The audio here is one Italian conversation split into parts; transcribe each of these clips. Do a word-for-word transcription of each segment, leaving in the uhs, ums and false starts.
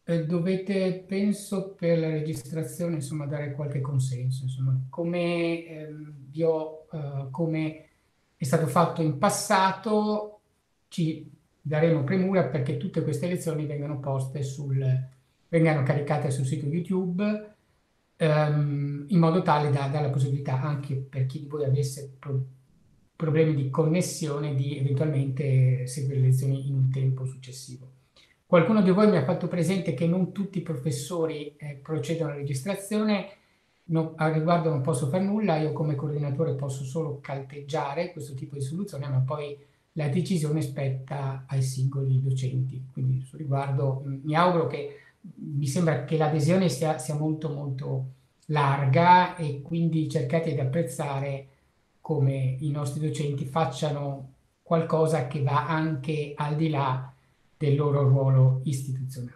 Eh, dovete, penso, per la registrazione, insomma, dare qualche consenso, insomma, come, ehm, vi ho, eh, come è stato fatto in passato, ci daremo premura perché tutte queste lezioni vengano poste sul, vengano caricate sul sito YouTube, ehm, in modo tale da dare la possibilità anche per chi di voi avesse pro- problemi di connessione di eventualmente seguire le lezioni in un tempo successivo. Qualcuno di voi mi ha fatto presente che non tutti i professori eh, procedono alla registrazione. No, a riguardo non posso fare nulla, io come coordinatore posso solo calteggiare questo tipo di soluzione, ma poi la decisione spetta ai singoli docenti. Quindi su riguardo mh, mi auguro che, mi sembra che l'adesione sia, sia molto molto larga e quindi cercate di apprezzare come i nostri docenti facciano qualcosa che va anche al di là del loro ruolo istituzionale.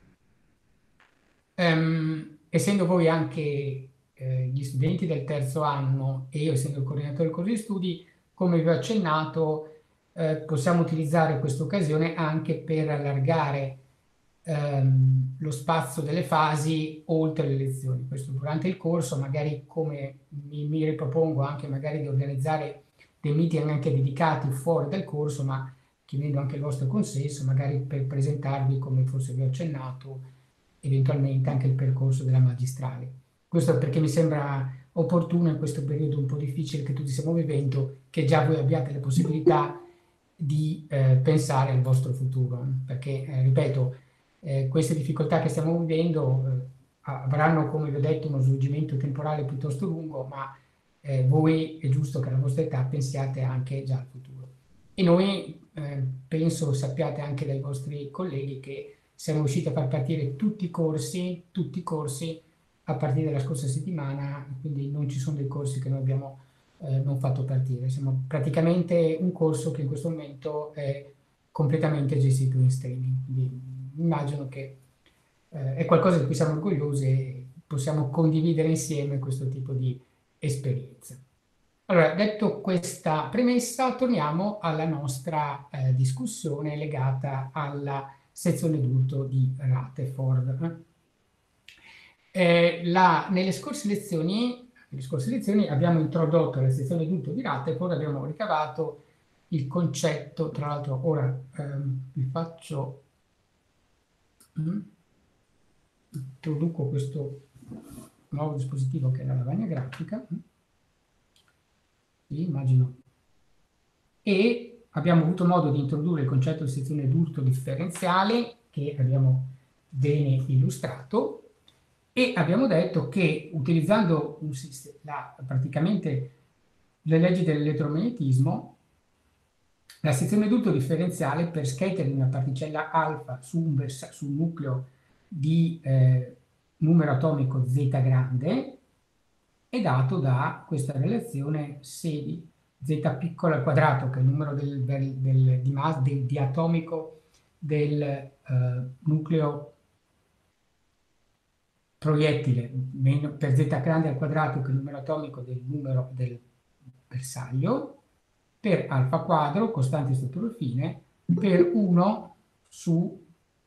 Ehm, essendo voi anche eh, gli studenti del terzo anno e io essendo il coordinatore del corso di studi, come vi ho accennato, eh, possiamo utilizzare questa occasione anche per allargare ehm, lo spazio delle fasi oltre le lezioni. Questo durante il corso, magari come mi, mi ripropongo anche magari di organizzare dei meeting anche dedicati fuori dal corso, ma chiedendo anche il vostro consenso, magari per presentarvi, come forse vi ho accennato, eventualmente anche il percorso della magistrale. Questo perché mi sembra opportuno in questo periodo un po' difficile che tutti stiamo vivendo, che già voi abbiate la possibilità di eh, pensare al vostro futuro, perché, eh, ripeto, eh, queste difficoltà che stiamo vivendo eh, avranno, come vi ho detto, uno svolgimento temporale piuttosto lungo, ma eh, voi è giusto che alla vostra età pensiate anche già al futuro. E noi eh, penso sappiate anche dai vostri colleghi che siamo riusciti a far partire tutti i corsi, tutti i corsi a partire dalla scorsa settimana, quindi non ci sono dei corsi che noi abbiamo eh, non fatto partire. Siamo praticamente un corso che in questo momento è completamente gestito in streaming. Quindi immagino che eh, è qualcosa di cui siamo orgogliosi e possiamo condividere insieme questo tipo di esperienza. Allora, detto questa premessa, torniamo alla nostra eh, discussione legata alla sezione d'urto di Rutherford. Eh, la, nelle, scorse lezioni, nelle scorse lezioni abbiamo introdotto la sezione d'urto di Rutherford, abbiamo ricavato il concetto, tra l'altro ora ehm, vi faccio, mm, introduco questo nuovo dispositivo che è la lavagna grafica, mm, sì, immagino, e abbiamo avuto modo di introdurre il concetto di sezione d'urto differenziale che abbiamo bene illustrato e abbiamo detto che utilizzando un la, praticamente le leggi dell'elettromagnetismo, la sezione d'urto differenziale per scatter di una particella alfa su un, su un nucleo di eh, numero atomico z grande è dato da questa relazione C di z piccolo al quadrato, che è il numero del, del, del, di, mas, del, di atomico del eh, nucleo proiettile, meno, per z grande al quadrato, che è il numero atomico del numero del bersaglio, per alfa quadro, costante sotto il fine, per uno su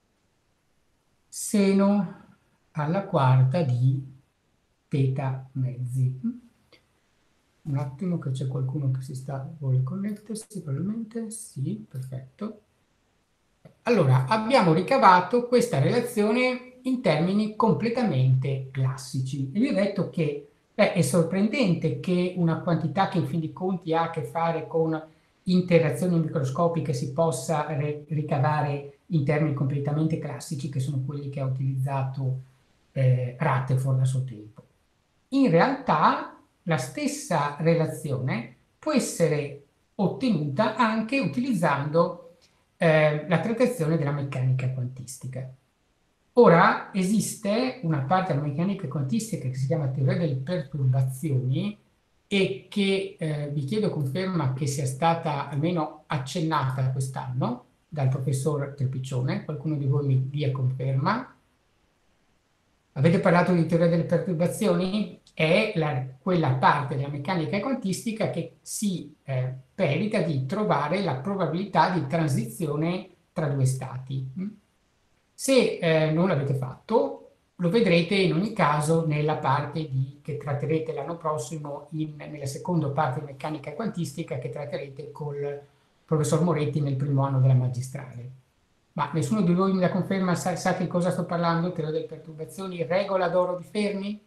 seno alla quarta di θ mezzi. Un attimo che c'è qualcuno che si sta, vuole connettersi, probabilmente, sì, perfetto. Allora, abbiamo ricavato questa relazione in termini completamente classici. E vi ho detto che beh, è sorprendente che una quantità che in fin dei conti ha a che fare con interazioni microscopiche si possa ricavare in termini completamente classici, che sono quelli che ha utilizzato eh, Rutherford a suo tempo. In realtà la stessa relazione può essere ottenuta anche utilizzando eh, la trattazione della meccanica quantistica. Ora esiste una parte della meccanica quantistica che si chiama teoria delle perturbazioni e che eh, vi chiedo conferma che sia stata almeno accennata quest'anno dal professor Trepiccione. Qualcuno di voi mi dia conferma? Avete parlato di teoria delle perturbazioni? È la, quella parte della meccanica quantistica che si eh, perita di trovare la probabilità di transizione tra due stati. Se eh, non l'avete fatto, lo vedrete in ogni caso nella parte di, che tratterete l'anno prossimo, in, nella seconda parte di meccanica quantistica che tratterete col professor Moretti nel primo anno della magistrale. Ma nessuno di voi mi la conferma, sa, sa che cosa sto parlando? Teoria delle perturbazioni, regola d'oro di Fermi?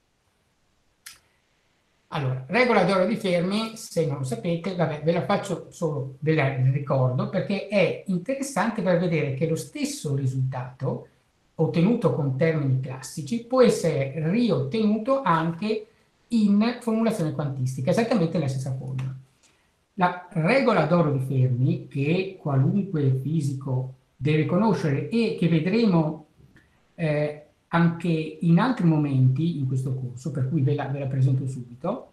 Allora, regola d'oro di Fermi, se non lo sapete, vabbè, ve la faccio solo, ve la ricordo, perché è interessante per vedere che lo stesso risultato ottenuto con termini classici può essere riottenuto anche in formulazione quantistica, esattamente nella stessa forma. La regola d'oro di Fermi, che qualunque fisico deve conoscere e che vedremo eh, anche in altri momenti in questo corso, per cui ve la, ve la presento subito,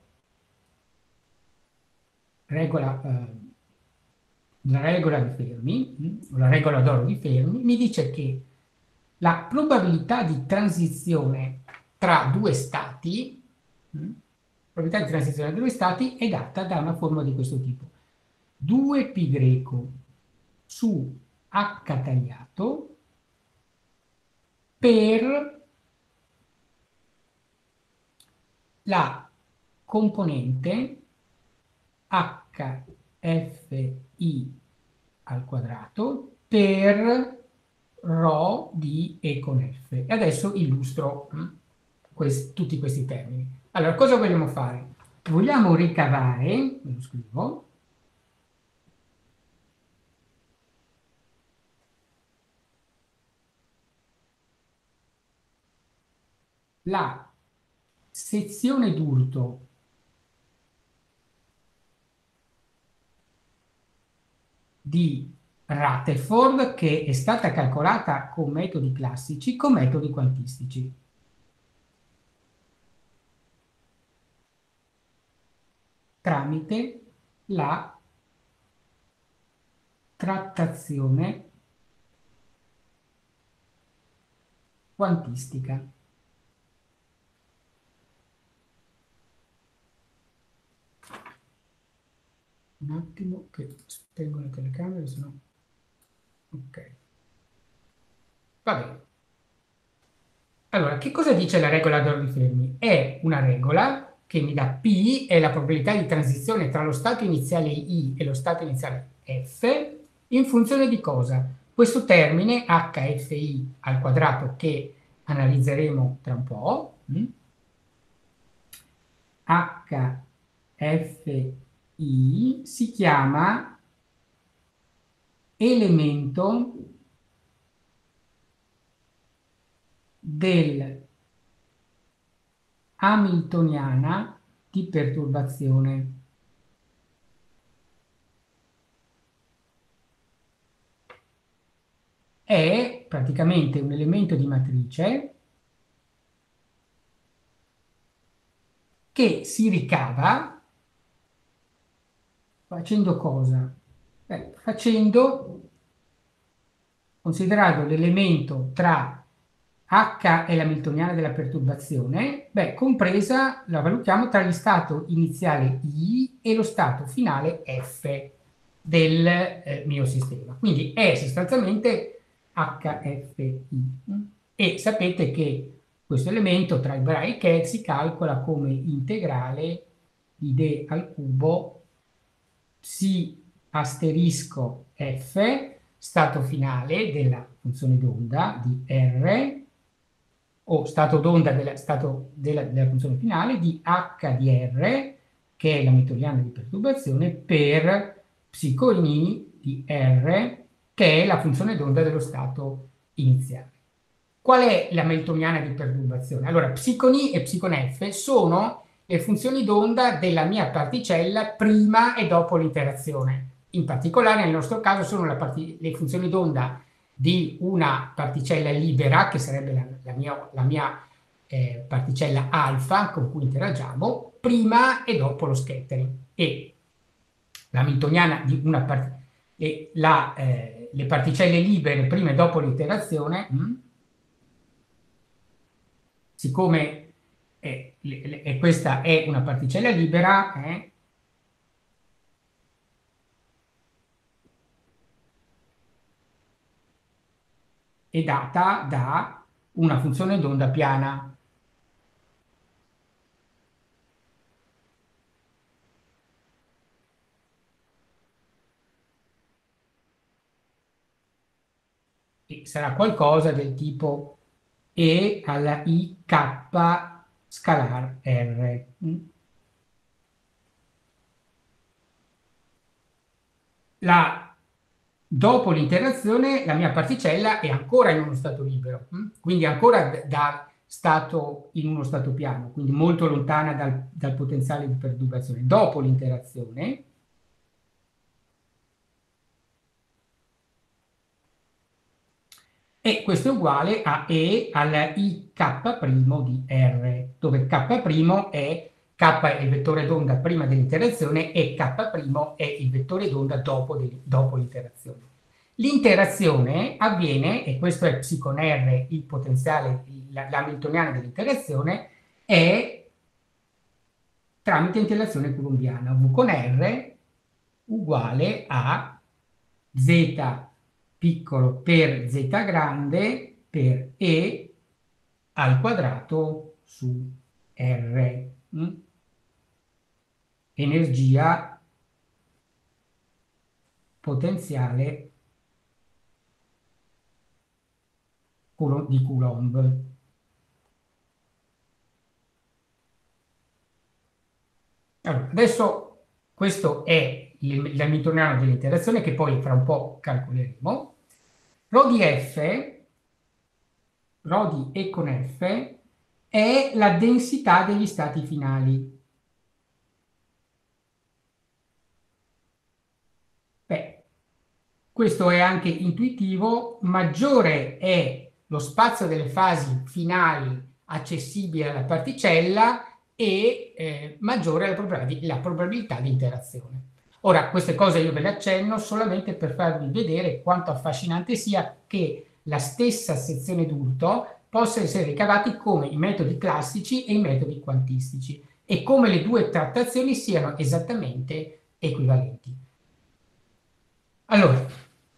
regola, eh, la regola di Fermi, mh, la regola d'oro di Fermi, mi dice che la probabilità di transizione tra due stati, mh, probabilità di transizione tra due stati è data da una formula di questo tipo. due pi greco su h tagliato per la componente hfi al quadrato per rho di E con F. E adesso illustro mh, quest tutti questi termini. Allora, cosa vogliamo fare? Vogliamo ricavare, me lo scrivo, la sezione d'urto di Rutherford che è stata calcolata con metodi classici, con metodi quantistici. Tramite la trattazione quantistica. Un attimo che spengo la telecamera, se no... Ok. Va bene. Allora, che cosa dice la regola d'oro di Fermi? È una regola che mi dà P, è la probabilità di transizione tra lo stato iniziale I e lo stato iniziale F, in funzione di cosa? Questo termine hfi al quadrato che analizzeremo tra un po', hfi si chiama elemento del hamiltoniana di perturbazione. È praticamente un elemento di matrice che si ricava facendo cosa? Beh, facendo, considerando l'elemento tra H e l'hamiltoniana della perturbazione, beh, compresa, la valutiamo tra gli stato iniziale I e lo stato finale F del eh, mio sistema. Quindi è sostanzialmente hfi. E sapete che questo elemento tra i bracket si calcola come integrale di d al cubo psi asterisco f, stato finale della funzione d'onda di R, o stato d'onda della, stato della, della funzione finale di H di R, che è la hamiltoniana di perturbazione, per psicoini di R, che è la funzione d'onda dello stato iniziale. Qual è la hamiltoniana di perturbazione? Allora, psicon I e psicon F sono le funzioni d'onda della mia particella prima e dopo l'interazione. In particolare, nel nostro caso, sono le funzioni d'onda di una particella libera, che sarebbe la, la mia, la mia eh, particella alfa con cui interagiamo, prima e dopo lo scattering. E la hamiltoniana di una particella, e la, eh, le particelle libere prima e dopo l'interazione, hm, siccome eh, le, le, questa è una particella libera, eh, è data da una funzione d'onda piana. E sarà qualcosa del tipo E alla I K scalar R. La, dopo l'interazione la mia particella è ancora in uno stato libero, quindi ancora da stato in uno stato piano, quindi molto lontana dal, dal potenziale di perturbazione. Dopo l'interazione e questo è uguale a E alla I K' di R, dove K' è K è il vettore d'onda prima dell'interazione e K' è il vettore d'onda dopo, dopo l'interazione. L'interazione avviene, e questo è psi con R, il potenziale, l'hamiltoniano dell'interazione, è tramite interazione coulombiana. V con R uguale a Z piccolo per Z grande per E al quadrato su R. Mm? Energia potenziale di Coulomb. Allora, adesso questo è l'hamiltoniano dell'interazione che poi fra un po' calcoleremo. Rho di F, Rho di E con F, è la densità degli stati finali. Beh, questo è anche intuitivo, maggiore è lo spazio delle fasi finali accessibile alla particella e eh, maggiore è la, probab la probabilità di interazione. Ora, queste cose io ve le accenno solamente per farvi vedere quanto affascinante sia che la stessa sezione d'urto possa essere ricavati come i metodi classici e i metodi quantistici e come le due trattazioni siano esattamente equivalenti. Allora,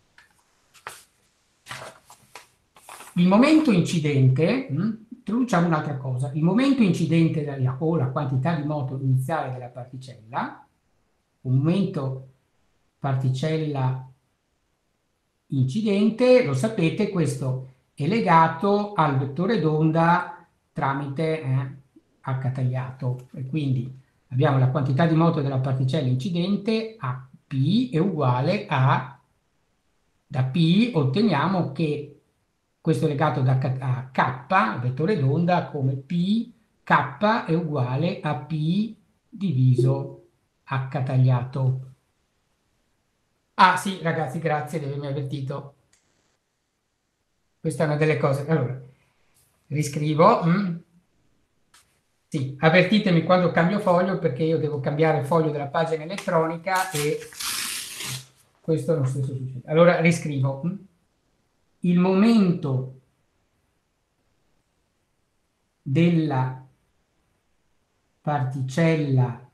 il momento incidente, mh, introduciamo un'altra cosa, il momento incidente della, o la quantità di moto iniziale della particella, un momento particella incidente, lo sapete, questo è legato al vettore d'onda tramite eh, H tagliato, e quindi abbiamo la quantità di moto della particella incidente, a P è uguale a, da P otteniamo che questo è legato da a K, vettore d'onda, come P, K è uguale a P diviso H tagliato. Ah sì, ragazzi, grazie di avermi avvertito. Questa è una delle cose. Allora, riscrivo. Mm. Sì, avvertitemi quando cambio foglio perché io devo cambiare il foglio della pagina elettronica e questo non stesso succede. Allora, riscrivo. Mm. Il momento della particella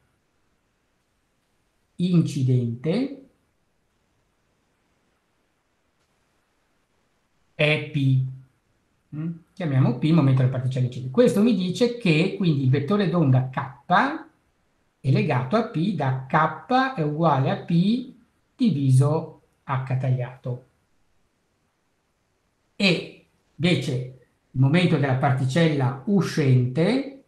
incidente è P. Mm? Chiamiamo P il momento della particella incidente. Questo mi dice che quindi il vettore d'onda K è legato a P da K è uguale a P diviso H tagliato. E invece il momento della particella uscente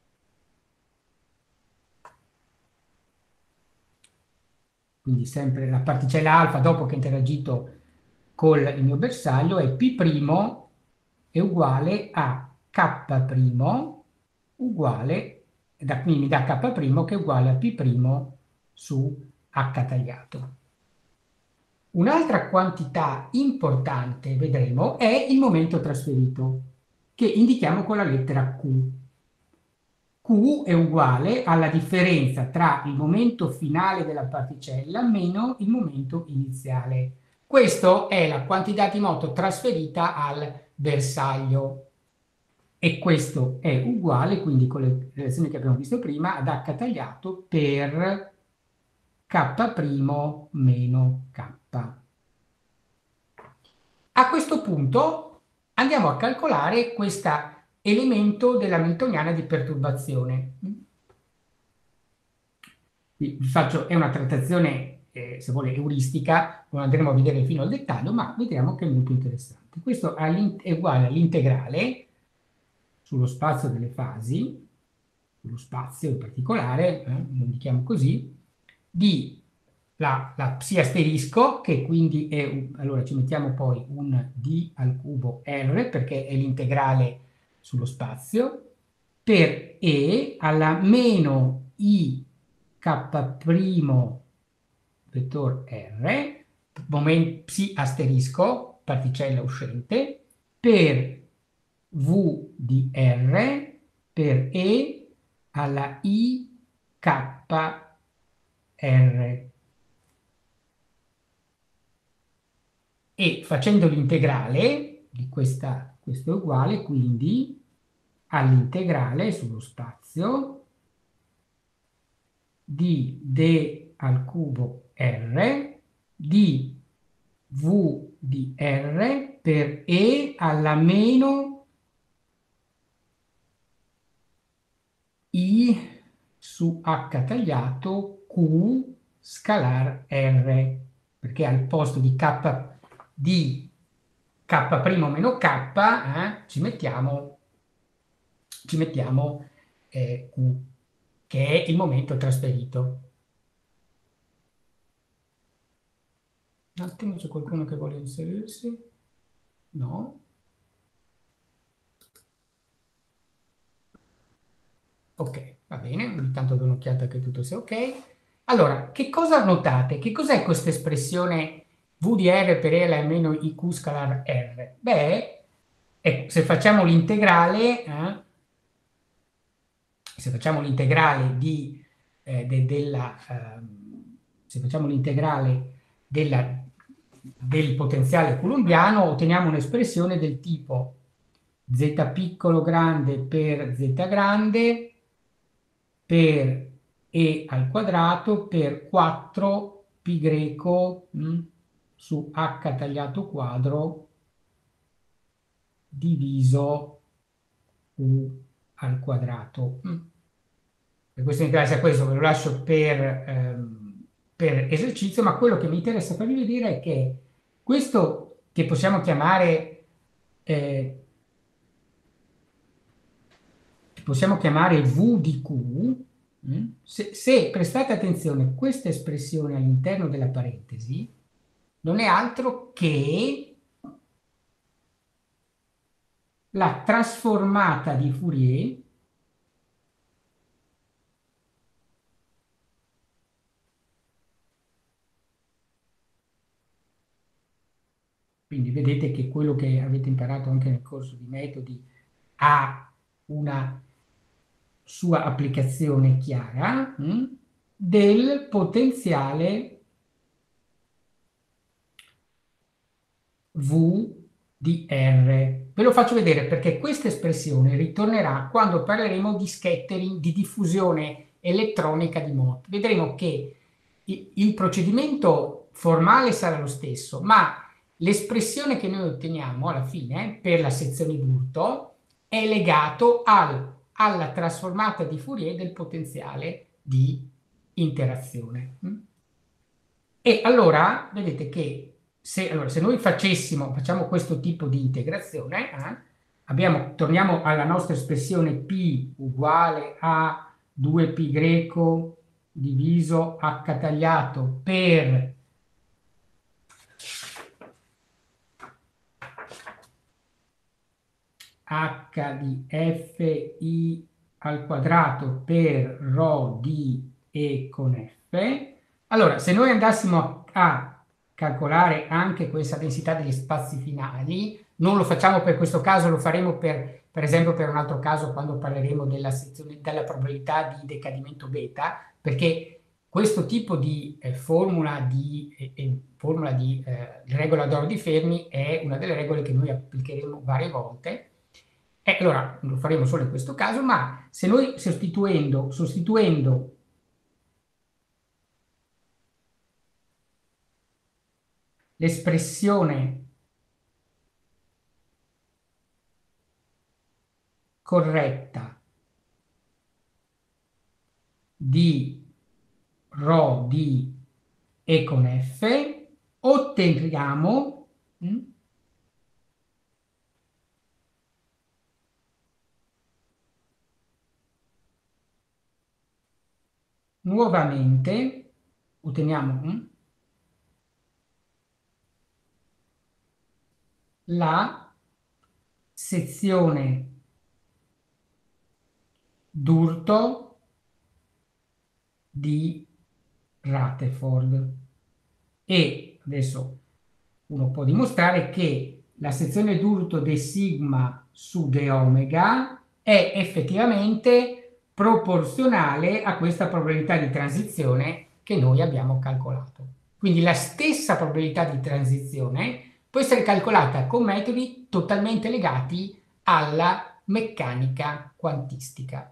quindi sempre la particella alfa dopo che ha interagito con il mio bersaglio, è P' è uguale a K' uguale, da, quindi mi dà K' che è uguale a P' su H tagliato. Un'altra quantità importante, vedremo, è il momento trasferito, che indichiamo con la lettera Q. Q è uguale alla differenza tra il momento finale della particella meno il momento iniziale. Questa è la quantità di moto trasferita al bersaglio e questo è uguale, quindi con le relazioni che abbiamo visto prima, ad H tagliato per K' meno K. A questo punto andiamo a calcolare questo elemento dell'hamiltoniana di perturbazione. Vi faccio, è una trattazione, eh, se vuole, euristica, non andremo a vedere fino al dettaglio, ma vediamo che è molto interessante. Questo è uguale all'integrale sullo spazio delle fasi, sullo spazio in particolare, eh, lo indichiamo così, di la, la psi asterisco, che quindi è, un, allora ci mettiamo poi un d al cubo r, perché è l'integrale sullo spazio, per e alla meno i k' vettor r, momento psi asterisco, particella uscente, per v di r, per e alla i k r. E facendo l'integrale di questa, questo è uguale, quindi all'integrale sullo spazio di d al cubo r di v di r per e alla meno i su h tagliato q scalar r, perché al posto di k di k' meno k eh, ci mettiamo, ci mettiamo eh, q, che è il momento trasferito. Un attimo, c'è qualcuno che vuole inserirsi? No? Ok, va bene, ogni tanto do un'occhiata che tutto sia ok. Allora, che cosa notate? Che cos'è questa espressione v di r per e alla meno iq scalar r? Beh, ecco, se facciamo l'integrale, eh, se facciamo l'integrale di, eh, de, della, eh, se facciamo l'integrale della, del potenziale coulombiano, otteniamo un'espressione del tipo z piccolo grande per z grande per e al quadrato per quattro pi greco mh, su h tagliato quadro diviso u al quadrato. Mh. Per questo mi interessa questo, ve lo lascio per, ehm, per esercizio, ma quello che mi interessa farvi vedere è che questo che possiamo chiamare, eh, possiamo chiamare v di q, mh, se, se prestate attenzione, questa espressione all'interno della parentesi non è altro che la trasformata di Fourier quindi vedete che quello che avete imparato anche nel corso di metodi ha una sua applicazione chiara mh, del potenziale V di R. Ve lo faccio vedere perché questa espressione ritornerà quando parleremo di scattering, di diffusione elettronica di Mott. Vedremo che il procedimento formale sarà lo stesso, ma l'espressione che noi otteniamo alla fine per la sezione d'urto è legato al, alla trasformata di Fourier del potenziale di interazione. E allora vedete che se, allora, se noi facessimo, facciamo questo tipo di integrazione, eh, abbiamo, torniamo alla nostra espressione P uguale a due pi greco diviso h tagliato per h di fi al quadrato per rho di e con f. Allora, se noi andassimo a calcolare anche questa densità degli spazi finali, non lo facciamo per questo caso, lo faremo per, per esempio per un altro caso quando parleremo della, sezione, della probabilità di decadimento beta, perché questo tipo di eh, formula di, eh, formula di eh, regola d'oro di Fermi è una delle regole che noi applicheremo varie volte. E allora lo faremo solo in questo caso, ma se noi sostituendo, sostituendo l'espressione corretta di ρ di E con F, otteniamo hm, nuovamente, otteniamo hm, la sezione d'urto di Rutherford. E adesso uno può dimostrare che la sezione d'urto di sigma su d omega è effettivamente proporzionale a questa probabilità di transizione che noi abbiamo calcolato. Quindi la stessa probabilità di transizione può essere calcolata con metodi totalmente legati alla meccanica quantistica.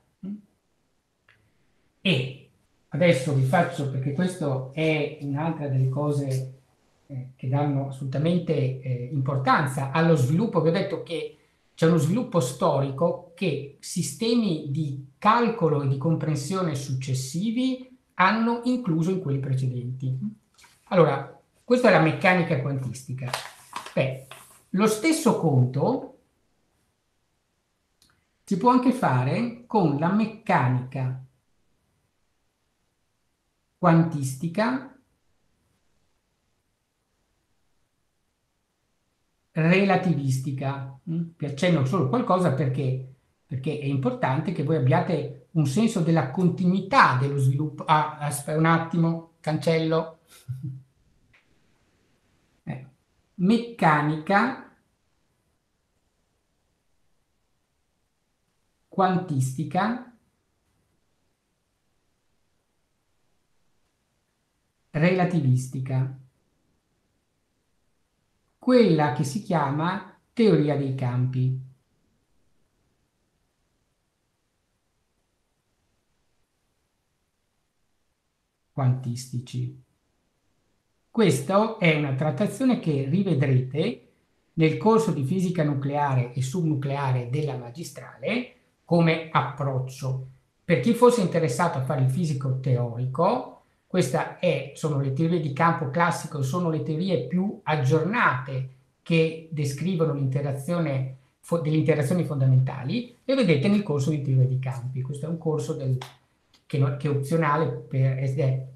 E adesso vi faccio, perché questo è un'altra delle cose eh, che danno assolutamente eh, importanza allo sviluppo, vi ho detto che c'è uno sviluppo storico che sistemi di calcolo e di comprensione successivi hanno incluso in quelli precedenti. Allora, questa è la meccanica quantistica. Beh, lo stesso conto si può anche fare con la meccanica quantistica relativistica. Vi accenno solo qualcosa perché, perché è importante che voi abbiate un senso della continuità dello sviluppo. Ah, aspetta un attimo, cancello. Eh. Meccanica quantistica relativistica, quella che si chiama teoria dei campi. Quantistici. Questa è una trattazione che rivedrete nel corso di fisica nucleare e subnucleare della magistrale come approccio. Per chi fosse interessato a fare il fisico teorico, queste sono le teorie di campo classico, sono le teorie più aggiornate che descrivono l'interazione delle interazioni fondamentali, le vedete nel corso di teoria di campi. Questo è un corso del, che, che, è opzionale per, ed, è,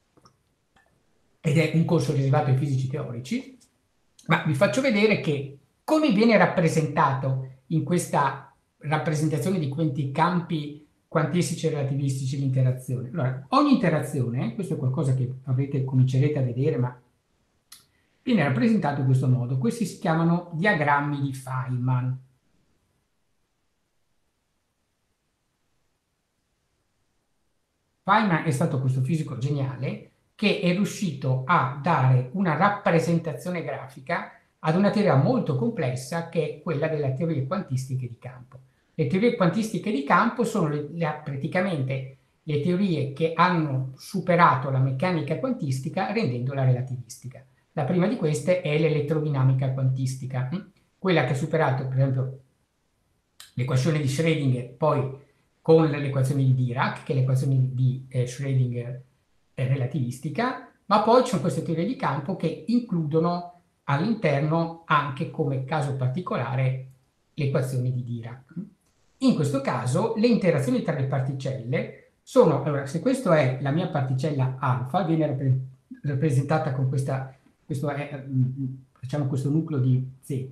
ed è un corso riservato ai fisici teorici, ma vi faccio vedere che come viene rappresentato in questa rappresentazione di questi campi quantistici e relativistici l'interazione. Allora, ogni interazione, questo è qualcosa che avrete, comincerete a vedere, ma viene rappresentato in questo modo. Questi si chiamano diagrammi di Feynman. Feynman è stato questo fisico geniale che è riuscito a dare una rappresentazione grafica ad una teoria molto complessa che è quella delle teorie quantistiche di campo. Le teorie quantistiche di campo sono le, le, praticamente le teorie che hanno superato la meccanica quantistica rendendola relativistica. La prima di queste è l'elettrodinamica quantistica, quella che ha superato per esempio l'equazione di Schrödinger, poi con l'equazione di Dirac, che è l'equazione di eh, Schrödinger eh, relativistica, ma poi ci sono queste teorie di campo che includono all'interno anche come caso particolare le equazioni di Dirac. In questo caso le interazioni tra le particelle sono, allora se questa è la mia particella alfa, viene rappre rappresentata con questa, questo è, facciamo questo nucleo di z,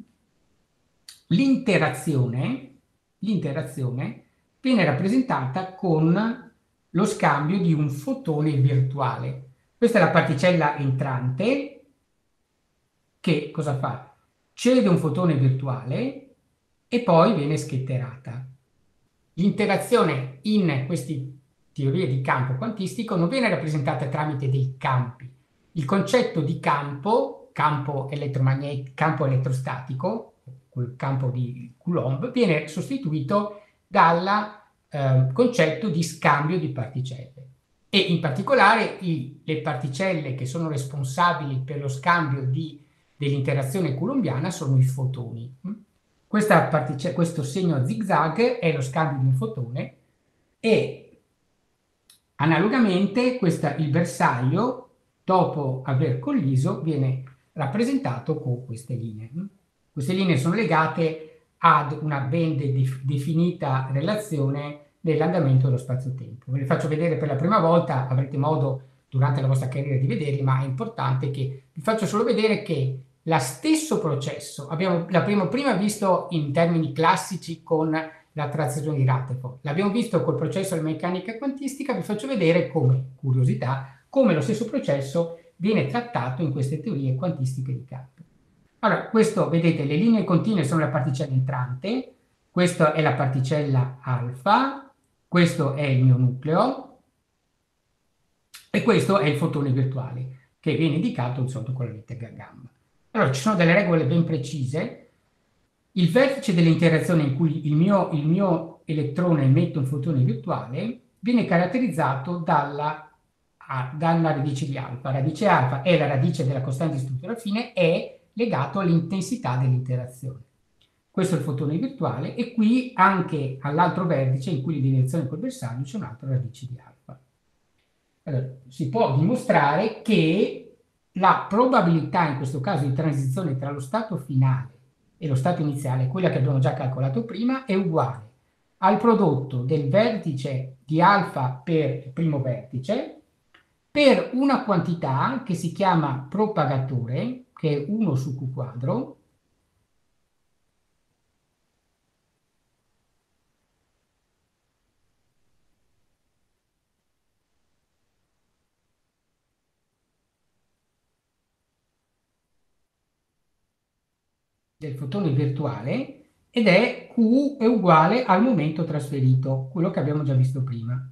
l'interazione, l'interazione viene rappresentata con lo scambio di un fotone virtuale. Questa è la particella entrante che cosa fa? Cede un fotone virtuale e poi viene schetterata. L'interazione in queste teorie di campo quantistico non viene rappresentata tramite dei campi. Il concetto di campo, campo, elettromagnetico, campo elettrostatico, quel campo di Coulomb, viene sostituito dal eh, concetto di scambio di particelle. E in particolare i, le particelle che sono responsabili per lo scambio dell'interazione coulombiana sono i fotoni. questa particella, questo segno a zigzag è lo scambio di un fotone e analogamente questa, il bersaglio, dopo aver colliso, viene rappresentato con queste linee. Queste linee sono legate ad una ben de definita relazione dell'andamento dello spazio-tempo. Ve le faccio vedere per la prima volta, avrete modo durante la vostra carriera di vederli, ma è importante che vi faccio solo vedere che lo stesso processo abbiamo, l'abbiamo prima visto in termini classici con la trazione di Rutherford, l'abbiamo visto col processo della meccanica quantistica, vi faccio vedere come, curiosità, come lo stesso processo viene trattato in queste teorie quantistiche di campo. Allora, questo, vedete, le linee continue sono la particella entrante, questa è la particella alfa, questo è il mio nucleo, e questo è il fotone virtuale, che viene indicato di solito con la lettera gamma. Allora, ci sono delle regole ben precise. Il vertice dell'interazione in cui il mio, il mio elettrone emette un fotone virtuale viene caratterizzato dalla, a, dalla radice di alfa. La radice alfa è la radice della costante di struttura fine, è legato all'intensità dell'interazione. Questo è il fotone virtuale e qui anche all'altro vertice in cui la direzione col bersaglio c'è un'altra radice di alfa. Allora, si può dimostrare che la probabilità in questo caso di transizione tra lo stato finale e lo stato iniziale, quella che abbiamo già calcolato prima, è uguale al prodotto del vertice di alfa per il primo vertice per una quantità che si chiama propagatore, che è uno su Q quadro, del fotone virtuale, ed è Q è uguale al momento trasferito, quello che abbiamo già visto prima.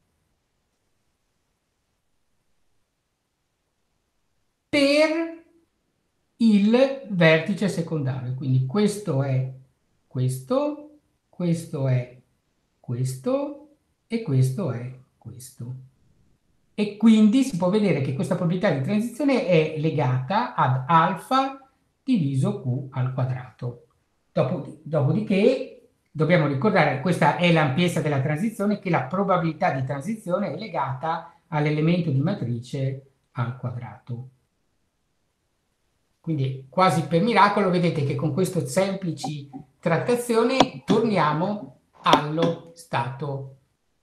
Per il vertice secondario, quindi questo è questo, questo è questo e questo è questo. E quindi si può vedere che questa probabilità di transizione è legata ad alfa diviso Q al quadrato. Dopodiché dobbiamo ricordare, questa è l'ampiezza della transizione, che la probabilità di transizione è legata all'elemento di matrice al quadrato. Quindi quasi per miracolo vedete che con queste semplici trattazioni torniamo allo stato.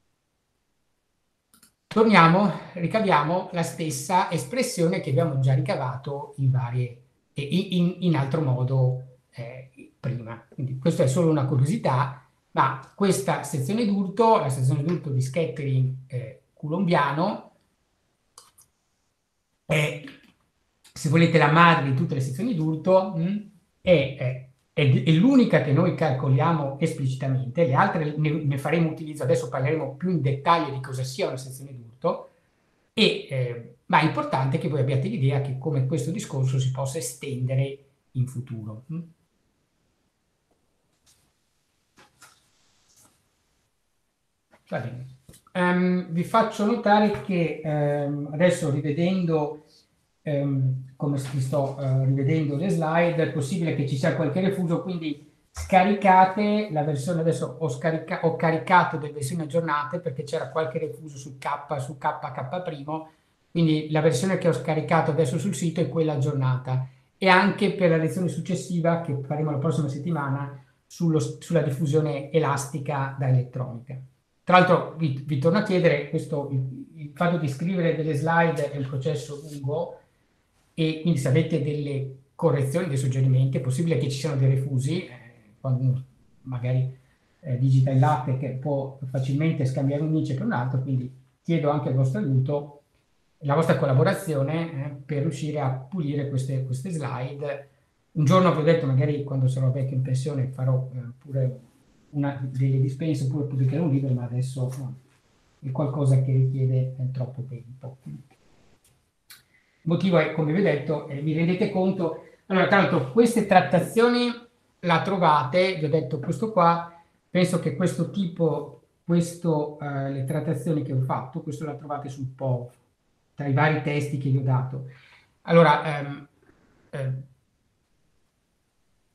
Torniamo, ricaviamo la stessa espressione che abbiamo già ricavato in varie, in, in altro modo eh, prima. Quindi questa è solo una curiosità, ma questa sezione d'urto, la sezione d'urto di scattering eh, coulombiano, è, se volete, la madre di tutte le sezioni d'urto, è, è, è l'unica che noi calcoliamo esplicitamente, le altre ne, ne faremo utilizzo, adesso parleremo più in dettaglio di cosa sia una sezione d'urto, e, eh, ma è importante che voi abbiate l'idea che come questo discorso si possa estendere in futuro. Va bene. Um, vi faccio notare che um, adesso rivedendo um, come vi sto uh, rivedendo le slide, è possibile che ci sia qualche refuso, quindi scaricate la versione, adesso ho, scarica ho caricato delle versioni aggiornate perché c'era qualche refuso su K, su K K', quindi la versione che ho scaricato adesso sul sito è quella aggiornata, e anche per la lezione successiva che faremo la prossima settimana sullo, sulla diffusione elastica da elettronica. Tra l'altro vi, vi torno a chiedere, questo, il, il fatto di scrivere delle slide è un processo lungo, e quindi se avete delle correzioni, dei suggerimenti, è possibile che ci siano dei refusi, eh, quando magari eh, digita il latte che può facilmente scambiare un indice per un altro, quindi chiedo anche il vostro aiuto, la vostra collaborazione eh, per riuscire a pulire queste, queste slide. Un giorno vi ho detto, magari quando sarò vecchio in pensione farò eh, pure una delle dispense, oppure pubblicherò un libro, ma adesso no, è qualcosa che richiede eh, troppo tempo. Il motivo è, come vi ho detto, eh, vi rendete conto, allora tra l'altro queste trattazioni la trovate, vi ho detto questo qua, penso che questo tipo, questo, eh, le trattazioni che ho fatto, questo la trovate sul P O V, tra i vari testi che vi ho dato. Allora, ehm, eh,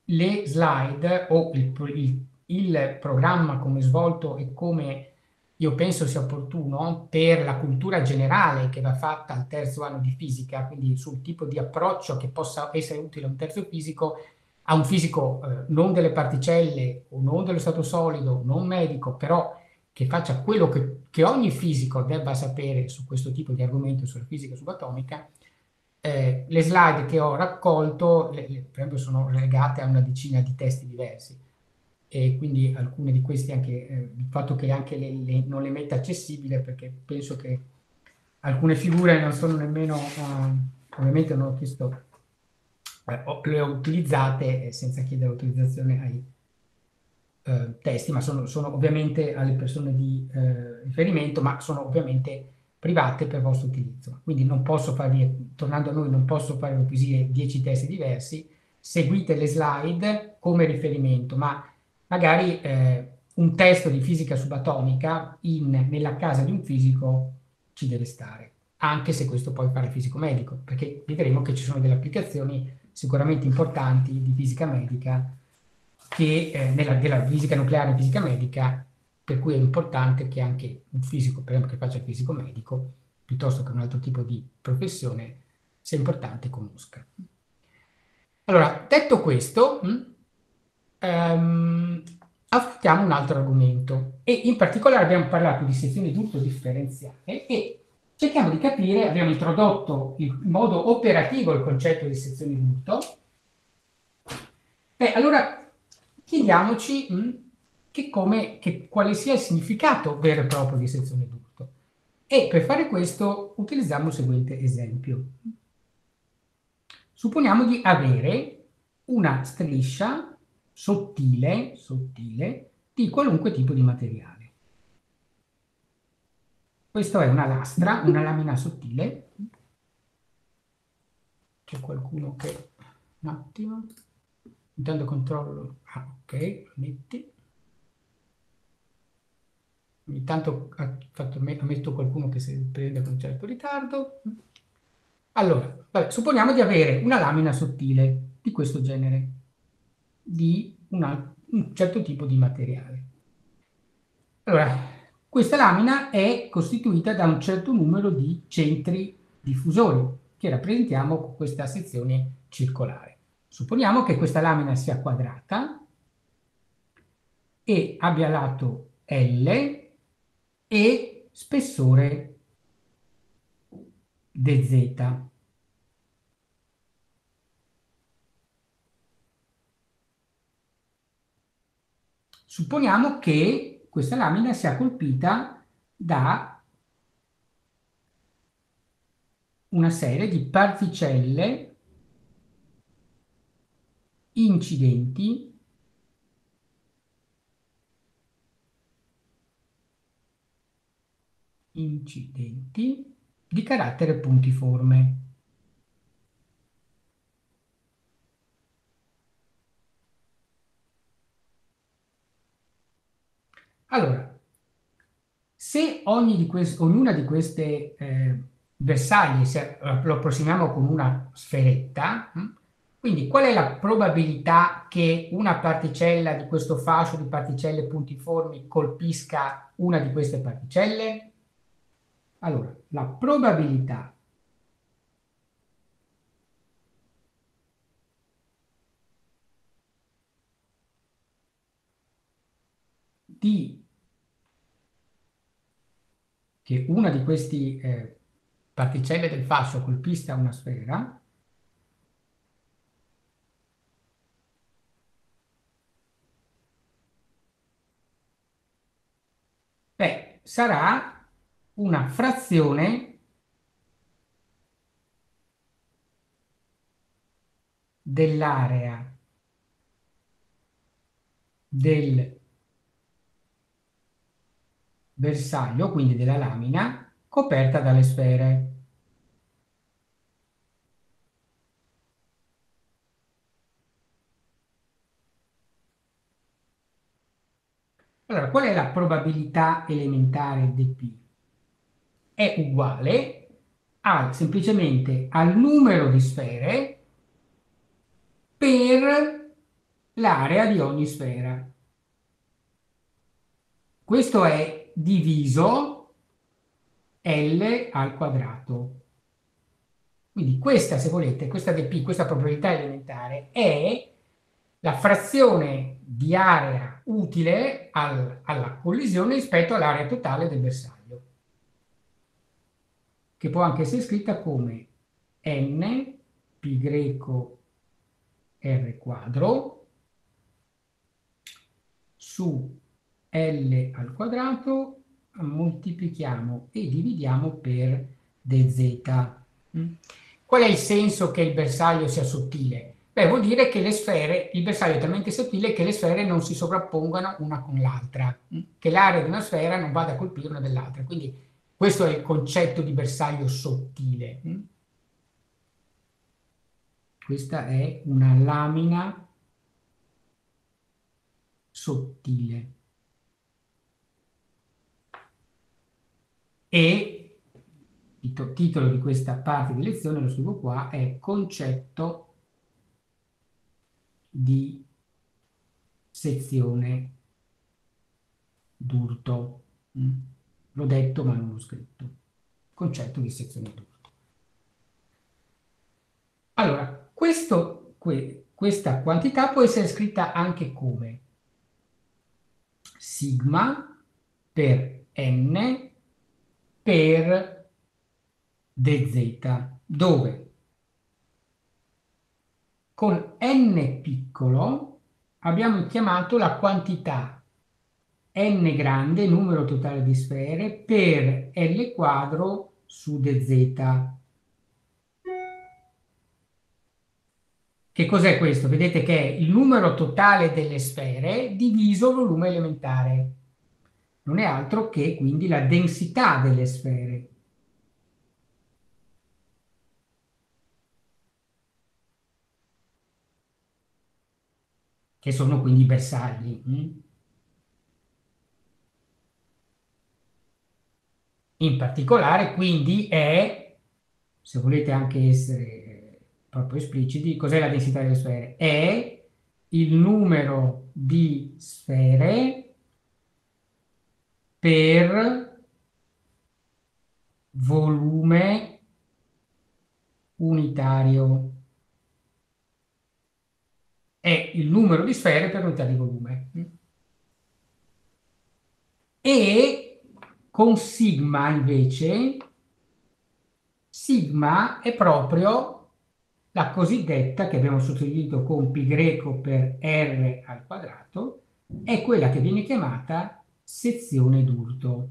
le slide o il, il, il programma come svolto e come io penso sia opportuno per la cultura generale che va fatta al terzo anno di fisica, quindi sul tipo di approccio che possa essere utile a un terzo fisico, a un fisico eh, non delle particelle o non dello stato solido, non medico, però che faccia quello che, che ogni fisico debba sapere su questo tipo di argomento, sulla fisica subatomica. Eh, le slide che ho raccolto, le, le, per esempio, sono legate a una decina di testi diversi e quindi alcune di questi anche eh, il fatto che anche le, le, non le metta accessibile perché penso che alcune figure non sono nemmeno, uh, ovviamente non ho chiesto, eh, ho, le ho utilizzate senza chiedere autorizzazione ai eh, testi, ma sono, sono ovviamente alle persone di eh, riferimento, ma sono ovviamente private per vostro utilizzo. Quindi non posso farvi, tornando a noi, non posso farvi acquisire dieci testi diversi, seguite le slide come riferimento, ma magari eh, un testo di fisica subatomica in, nella casa di un fisico ci deve stare, anche se questo poi fa il fisico medico, perché vedremo che ci sono delle applicazioni sicuramente importanti di fisica medica che eh, nella, della fisica nucleare e fisica medica, per cui è importante che anche un fisico, per esempio, che faccia il fisico medico, piuttosto che un altro tipo di professione, sia importante conosca. Allora, detto questo, mh, ehm, affrontiamo un altro argomento e in particolare abbiamo parlato di sezione d'urto differenziale e cerchiamo di capire, abbiamo introdotto in modo operativo il concetto di sezione d'urto. Beh, allora chiediamoci mh, che come, che, quale sia il significato vero e proprio di sezione d'urto. E per fare questo utilizziamo il seguente esempio. Supponiamo di avere una striscia sottile, sottile di qualunque tipo di materiale. Questa è una lastra, una lamina sottile. C'è qualcuno che... Un attimo. Intanto controllo. Ah, ok, metti. Ogni tanto ha fatto, ammetto qualcuno che si prende con un certo ritardo. Allora, vabbè, supponiamo di avere una lamina sottile di questo genere, di una, un certo tipo di materiale. Allora, questa lamina è costituita da un certo numero di centri diffusori, che rappresentiamo con questa sezione circolare. Supponiamo che questa lamina sia quadrata e abbia lato L e spessore dz. Supponiamo che questa lamina sia colpita da una serie di particelle incidenti incidenti di carattere puntiforme. Allora, se ogni di queste, ognuna di queste eh, bersagli, se lo approssimiamo con una sferetta, hm, quindi qual è la probabilità che una particella di questo fascio di particelle puntiformi colpisca una di queste particelle? Allora, la probabilità di che una di queste eh, particelle del fascio colpisca una sfera beh, sarà una frazione dell'area del bersaglio, quindi della lamina, coperta dalle sfere. Allora, qual è la probabilità elementare dP? È uguale al, semplicemente al numero di sfere per l'area di ogni sfera. Questo è diviso L al quadrato. Quindi questa, se volete, questa dp, questa probabilità elementare, è la frazione di area utile al, alla collisione rispetto all'area totale del bersaglio, che può anche essere scritta come n pi greco r quadro su L al quadrato, moltiplichiamo e dividiamo per dz. Qual è il senso che il bersaglio sia sottile? Beh, vuol dire che le sfere, il bersaglio è talmente sottile che le sfere non si sovrappongano una con l'altra, che l'area di una sfera non vada a colpire una dell'altra. Quindi questo è il concetto di bersaglio sottile. Questa è una lamina sottile. E il titolo di questa parte di lezione, lo scrivo qua, è concetto di sezione d'urto. L'ho detto ma non l'ho scritto. Concetto di sezione d'urto. Allora, questo, que, questa quantità può essere scritta anche come sigma per n per dz, dove con n piccolo abbiamo chiamato la quantità n grande, numero totale di sfere, per L quadro su dz. Che cos'è questo? Vedete che è il numero totale delle sfere diviso il volume elementare. Non è altro che quindi la densità delle sfere. Che sono quindi i bersagli. In particolare, quindi, è, se volete anche essere proprio espliciti, cos'è la densità delle sfere? È il numero di sfere per volume unitario. È il numero di sfere per unità di volume. E con sigma, invece, sigma è proprio la cosiddetta, che abbiamo sostituito con pi greco per r al quadrato, è quella che viene chiamata sezione d'urto.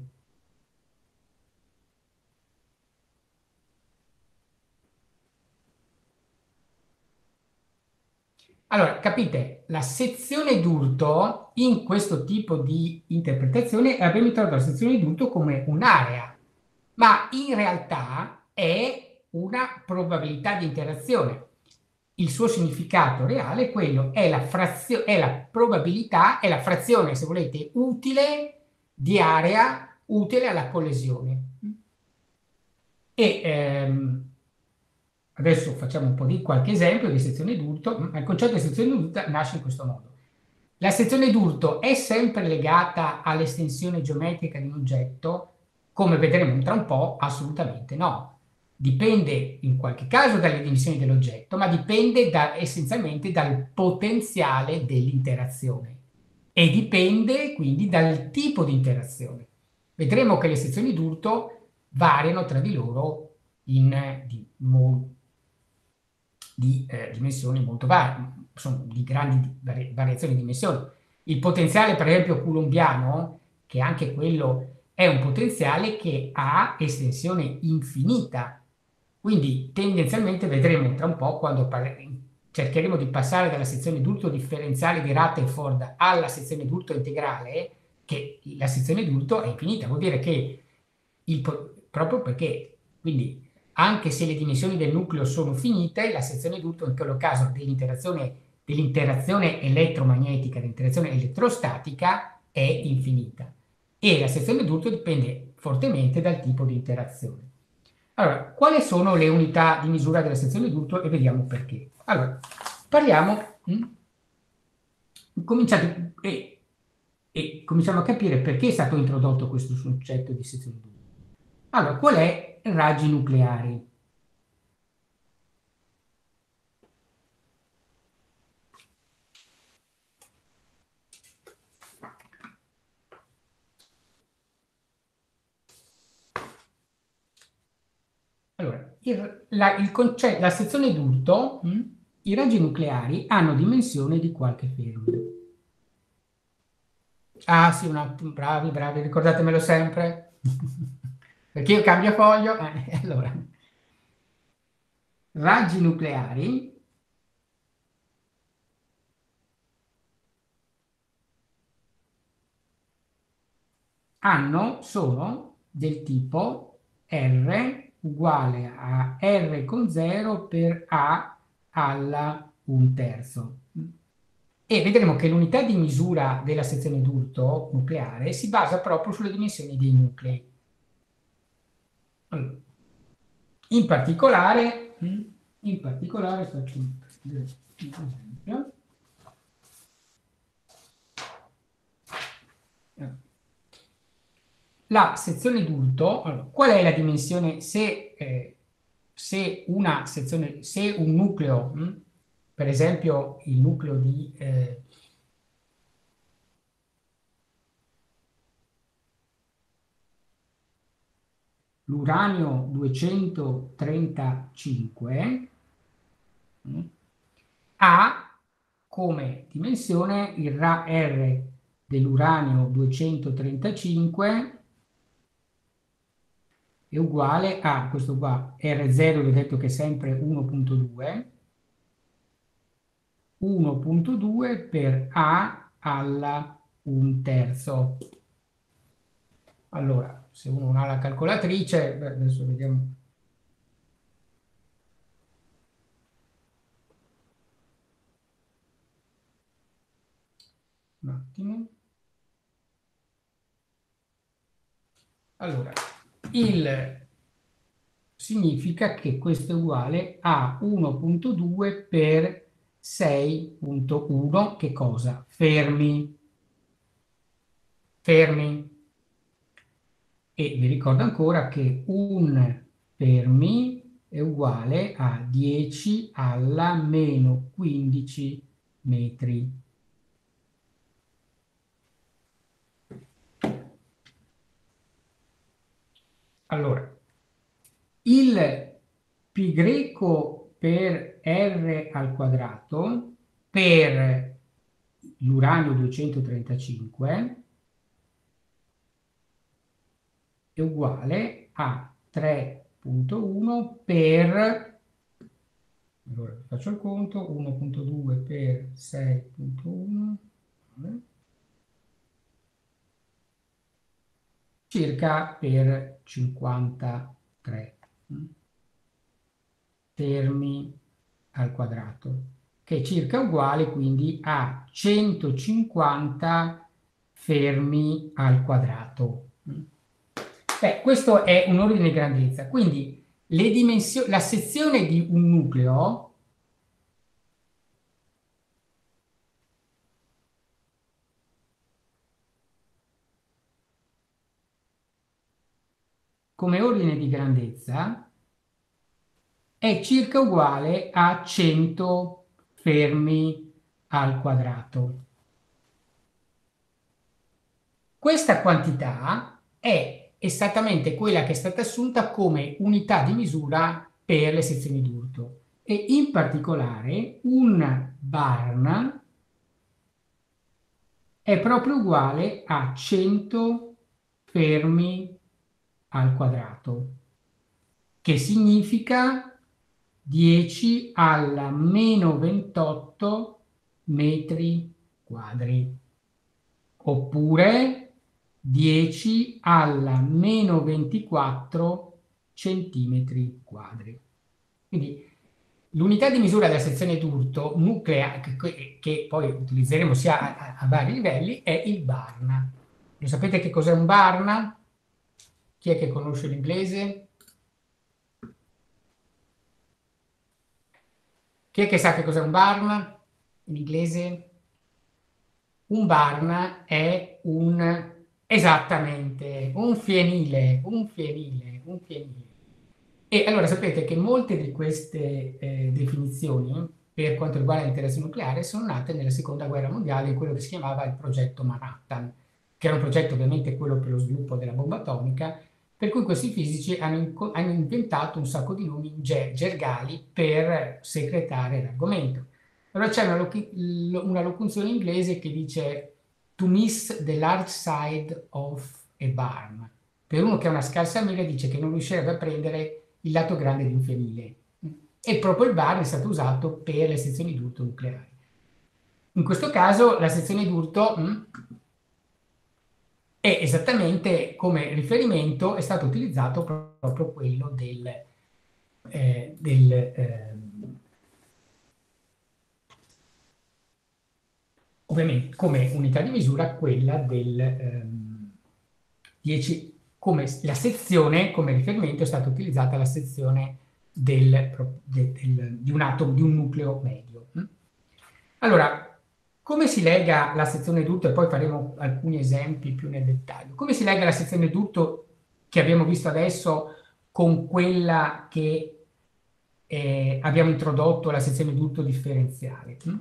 Allora, capite, la sezione d'urto, in questo tipo di interpretazione, abbiamo introdotto la sezione d'urto come un'area, ma in realtà è una probabilità di interazione. Il suo significato reale è quello, è la, frazio- è la probabilità, è la frazione, se volete, utile di area utile alla collisione. E ehm, adesso facciamo un po' di qualche esempio di sezione d'urto. Il concetto di sezione d'urto nasce in questo modo. La sezione d'urto è sempre legata all'estensione geometrica di un oggetto? Come vedremo tra un po', assolutamente no. Dipende in qualche caso dalle dimensioni dell'oggetto, ma dipende da, essenzialmente dal potenziale dell'interazione e dipende quindi dal tipo di interazione. Vedremo che le sezioni d'urto variano tra di loro in eh, di, mo, di eh, dimensioni molto varie, sono di grandi vari, variazioni di dimensioni. Il potenziale, per esempio, coulombiano, che anche quello è un potenziale che ha estensione infinita. Quindi tendenzialmente vedremo tra un po', quando cercheremo di passare dalla sezione d'urto differenziale di Rutherford alla sezione d'urto integrale, che la sezione d'urto è infinita. Vuol dire che, il, proprio perché, quindi, anche se le dimensioni del nucleo sono finite, la sezione d'urto in quello caso dell'interazione dell'interazione elettromagnetica, dell'interazione elettrostatica, è infinita. E la sezione d'urto dipende fortemente dal tipo di interazione. Allora, quali sono le unità di misura della sezione d'urto e vediamo perché. Allora, parliamo... Hm? cominciate, e, e cominciamo a capire perché è stato introdotto questo concetto di sezione due. Allora, qual è raggi nucleari? Allora, il- la, il conce- la sezione d'urto, mh, i raggi nucleari hanno dimensione di qualche fermi. Ah sì, una, bravi, bravi, ricordatemelo sempre, perché io cambio foglio. Eh, allora, raggi nucleari hanno, sono del tipo R uguale a R con zero per A alla un terzo. E vedremo che l'unità di misura della sezione d'urto nucleare si basa proprio sulle dimensioni dei nuclei. Allora, in particolare, in particolare faccio un esempio. La sezione d'urto, allora, qual è la dimensione se, eh, se una sezione, se un nucleo, mh, per esempio il nucleo di eh, l'uranio duecentotrentacinque mh, ha come dimensione il Ra R dell'uranio duecentotrentacinque è uguale a questo qua, R zero, vi ho detto che è sempre uno virgola due, uno virgola due per A alla un terzo. Allora, se uno non ha la calcolatrice, beh, adesso vediamo. Un attimo. Allora, il significa che questo è uguale a uno virgola due per sei virgola uno, che cosa? Fermi. Fermi. E vi ricordo ancora che un fermi è uguale a dieci alla meno quindici metri. Allora, il pi greco per R al quadrato per l'uranio duecentotrentacinque è uguale a tre virgola uno per, allora faccio il conto, uno virgola due per sei virgola uno, circa per cinquantatré fermi al quadrato, che è circa uguale quindi a centocinquanta fermi al quadrato. Beh, questo è un ordine di grandezza, quindi le dimensioni, la sezione di un nucleo come ordine di grandezza è circa uguale a cento fermi al quadrato. Questa quantità è esattamente quella che è stata assunta come unità di misura per le sezioni d'urto e in particolare un barn è proprio uguale a cento fermi al quadrato, che significa dieci alla meno ventotto metri quadri, oppure dieci alla meno ventiquattro centimetri quadri. Quindi l'unità di misura della sezione d'urto nuclea, che, che poi utilizzeremo sia a, a vari livelli, è il barn. Lo sapete che cos'è un barn? Chi è che conosce l'inglese? Chi è che sa che cos'è un barn in inglese? un barn è un, esattamente, un fienile, un fienile, un fienile. E allora sapete che molte di queste eh, definizioni, per quanto riguarda l'interesse nucleare, sono nate nella seconda guerra mondiale in quello che si chiamava il progetto Manhattan, che era un progetto ovviamente quello per lo sviluppo della bomba atomica, per cui questi fisici hanno, hanno inventato un sacco di nomi ger gergali per secretare l'argomento. Allora c'è una, una locuzione inglese che dice to miss the large side of a barn. Per uno che ha una scarsa mira dice che non riuscirebbe a prendere il lato grande di un fienile. E proprio il barn è stato usato per le sezioni d'urto nucleari. In questo caso la sezione d'urto mh, è esattamente come riferimento è stato utilizzato proprio quello del, eh, del eh, ovviamente come unità di misura quella del ehm, dieci, come la sezione come riferimento è stata utilizzata la sezione del, del, del, di un atomo, di un nucleo medio. Allora, come si lega la sezione d'urto, e poi faremo alcuni esempi più nel dettaglio, come si lega la sezione d'urto che abbiamo visto adesso con quella che eh, abbiamo introdotto, la sezione d'urto differenziale? Hm?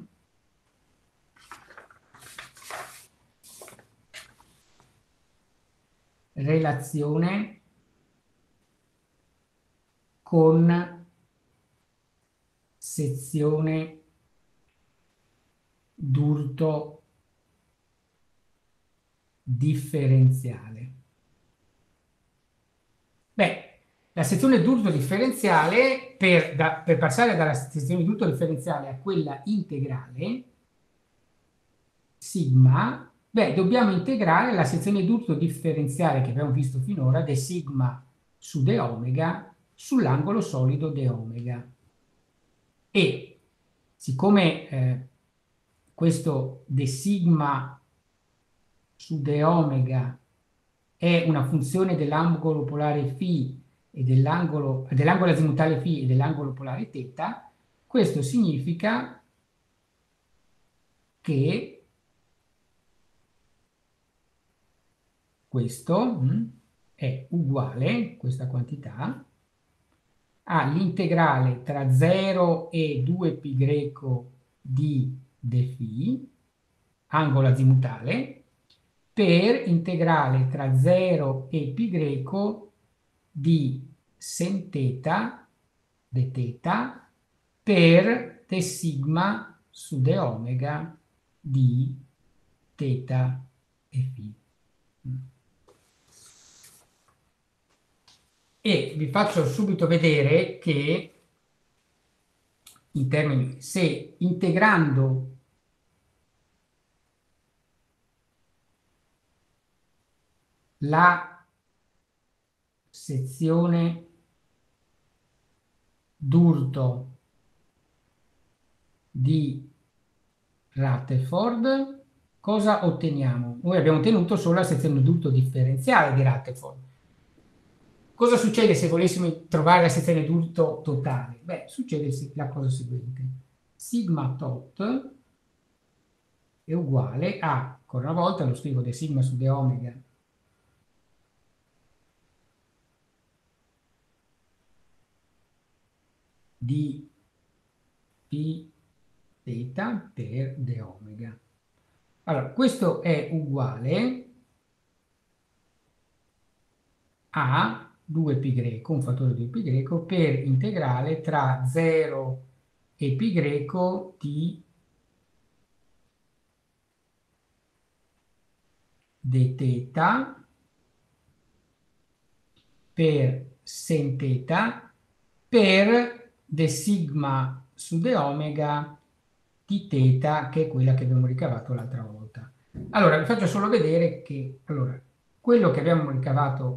Relazione con sezione d'urto differenziale. Beh, la sezione d'urto differenziale, per, da, per passare dalla sezione d'urto differenziale a quella integrale, sigma, beh, dobbiamo integrare la sezione d'urto differenziale che abbiamo visto finora, de sigma su de omega, sull'angolo solido de omega. E siccome eh, questo de sigma su de omega è una funzione dell'angolo polare φ e dell'angolo dell'angolo azimutale φ e dell'angolo polare θ, questo significa che questo mh, è uguale, questa quantità, all'integrale tra zero e due π greco di dφ, angolo azimutale, per integrale tra zero e π greco di sen θ de θ per de sigma su de omega di θ e φ. E vi faccio subito vedere che in termini, se integrando la sezione d'urto di Rutherford, cosa otteniamo? Noi abbiamo ottenuto solo la sezione d'urto differenziale di Rutherford. Cosa succede se volessimo trovare la sezione d'urto totale? Beh, succede la cosa seguente. Sigma tot è uguale a, ancora una volta lo scrivo de sigma su de omega di π θ per de omega. Allora, questo è uguale a due π greco, un fattore di π greco, per integrale tra zero e π greco di d θ per sen θ per de sigma su de omega di θ, che è quella che abbiamo ricavato l'altra volta. Allora, vi faccio solo vedere che allora, quello che abbiamo ricavato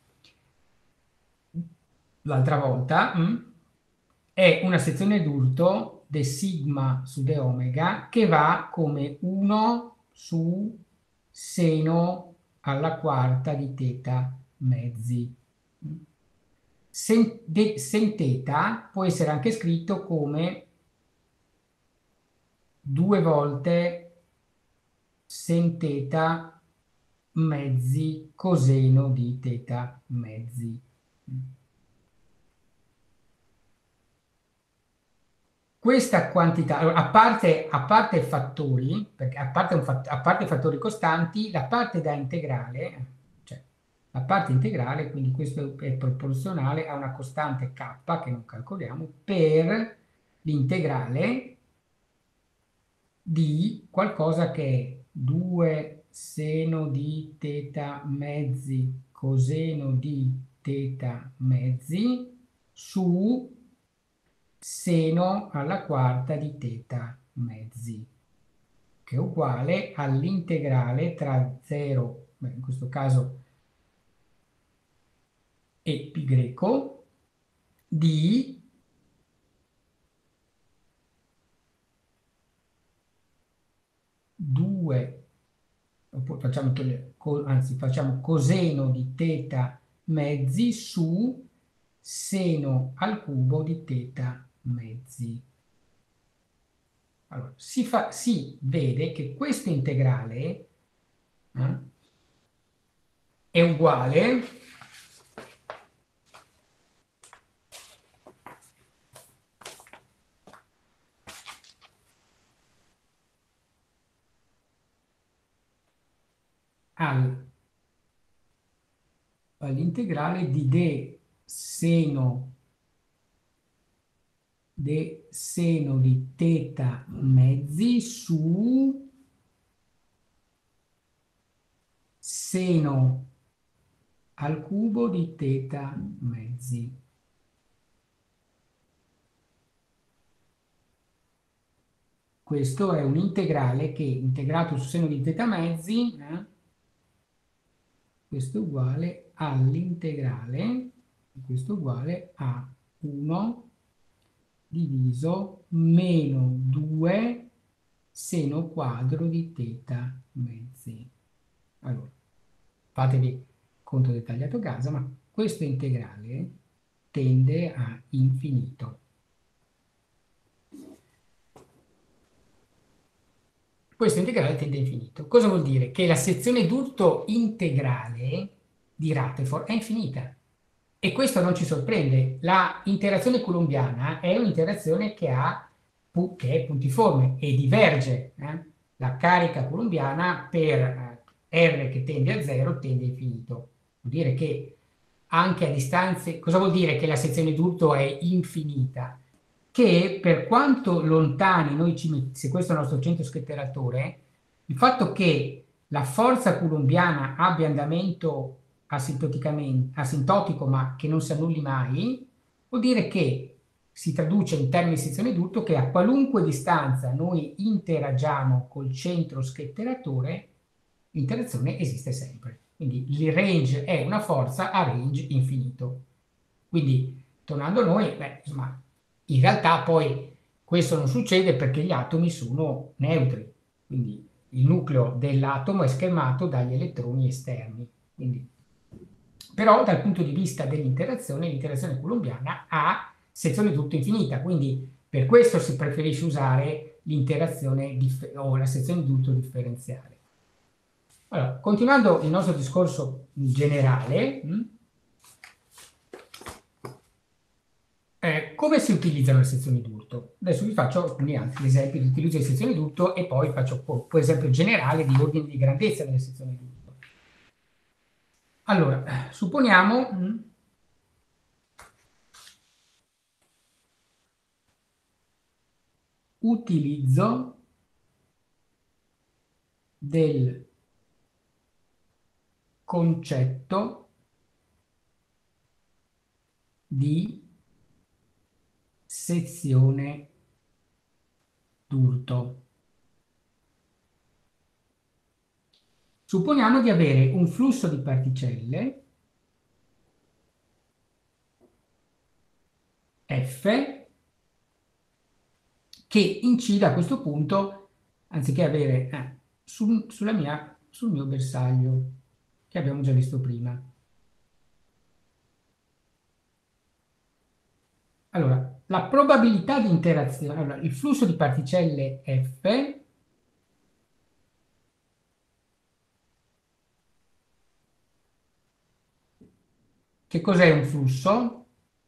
l'altra volta mh, è una sezione d'urto de sigma su de omega che va come uno su seno alla quarta di θ mezzi. Sen, de, sen θ può essere anche scritto come due volte sen teta mezzi coseno di teta mezzi. Questa quantità, allora, a parte, a parte fattori, perché a parte, un fatt- a parte fattori costanti, la parte da integrale, cioè la parte integrale, quindi questo è proporzionale a una costante k, che non calcoliamo, per l'integrale di qualcosa che è due seno di teta mezzi coseno di teta mezzi su seno alla quarta di teta mezzi, che è uguale all'integrale tra zero, beh, in questo caso e pi greco, di due, facciamo, anzi facciamo coseno di teta mezzi su seno al cubo di teta mezzi. Allora, si, fa, si vede che questo integrale eh, è uguale al, all'integrale di d seno, d seno di teta mezzi su seno al cubo di teta mezzi. Questo è un integrale che, integrato su seno di teta mezzi, eh, questo è uguale all'integrale, questo è uguale a uno diviso meno due seno quadro di teta mezzi. Allora, fatevi conto dettagliato a casa, ma questo integrale tende a infinito. Questo integrale tende a infinito. Cosa vuol dire? Che la sezione d'urto integrale di Rutherford è infinita. E questo non ci sorprende. La interazione coulombiana è un'interazione che, ha, che è puntiforme e diverge. Eh? La carica coulombiana per eh, R che tende a zero tende a infinito. Vuol dire che anche a distanze... Cosa vuol dire che la sezione d'urto è infinita? Che per quanto lontani noi ci mettiamo, se questo è il nostro centro schetteratore, il fatto che la forza coulombiana abbia andamento asintoticamente, asintotico ma che non si annulli mai, vuol dire che si traduce in termini di sezione d'urto che a qualunque distanza noi interagiamo col centro schetteratore, l'interazione esiste sempre. Quindi il range è una forza a range infinito. Quindi, tornando a noi, beh, insomma, in realtà poi questo non succede perché gli atomi sono neutri, quindi il nucleo dell'atomo è schermato dagli elettroni esterni. Quindi, però dal punto di vista dell'interazione, l'interazione coulombiana ha sezione d'urto infinita, quindi per questo si preferisce usare l'interazione o la sezione d'urto differenziale. Allora, continuando il nostro discorso generale, mh, Eh, come si utilizzano le sezioni d'urto? Adesso vi faccio alcuni altri esempi di utilizzo di sezioni d'urto e poi faccio un esempio generale di ordine di grandezza delle sezioni d'urto. Allora, supponiamo mh, utilizzo del concetto di sezione d'urto. Supponiamo di avere un flusso di particelle F che incida a questo punto, anziché avere eh, sul, sulla mia, sul mio bersaglio, che abbiamo già visto prima. Allora, la probabilità di interazione, allora, il flusso di particelle F Che cos'è un flusso?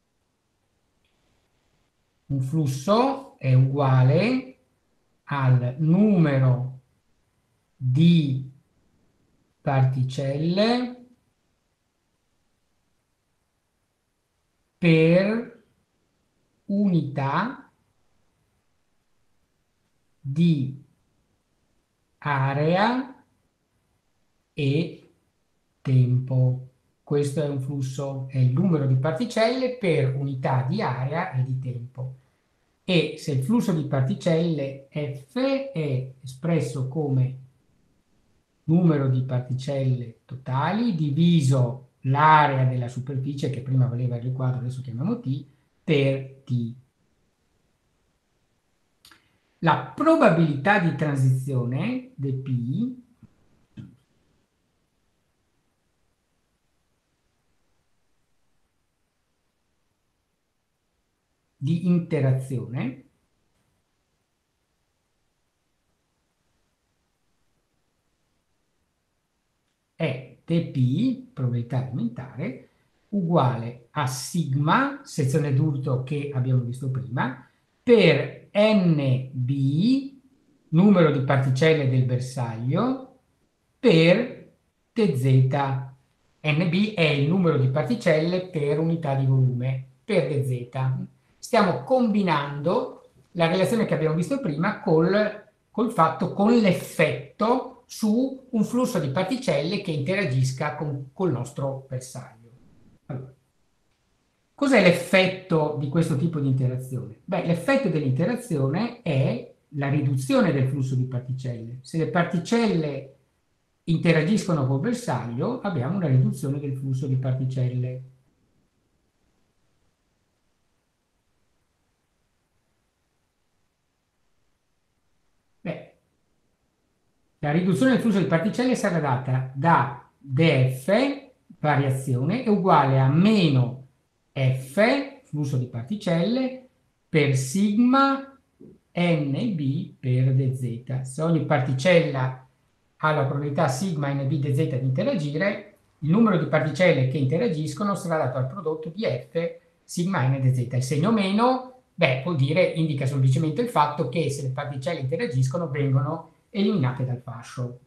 Un flusso è uguale al numero di particelle per unità di area e tempo. Questo è un flusso, è il numero di particelle per unità di area e di tempo. E se il flusso di particelle F è espresso come numero di particelle totali diviso l'area della superficie, che prima valeva il quadro, adesso chiamiamo T, per T. La probabilità di transizione dP di interazione è dP, probabilità elementare, uguale a sigma, sezione d'urto che abbiamo visto prima, per Nb, numero di particelle del bersaglio, per dz. Nb è il numero di particelle per unità di volume, per dz. Stiamo combinando la relazione che abbiamo visto prima col, col fatto, con l'effetto su un flusso di particelle che interagisca con col nostro bersaglio. Allora, cos'è l'effetto di questo tipo di interazione? Beh, l'effetto dell'interazione è la riduzione del flusso di particelle. Se le particelle interagiscono col bersaglio, abbiamo una riduzione del flusso di particelle. Beh, la riduzione del flusso di particelle sarà data da dF, variazione, è uguale a meno F, flusso di particelle, per sigma Nb per dz. Se ogni particella ha la probabilità sigma Nb dz di interagire, il numero di particelle che interagiscono sarà dato al prodotto di F sigma n dz. Il segno meno, beh, vuol dire, indica semplicemente il fatto che se le particelle interagiscono vengono eliminate dal fascio.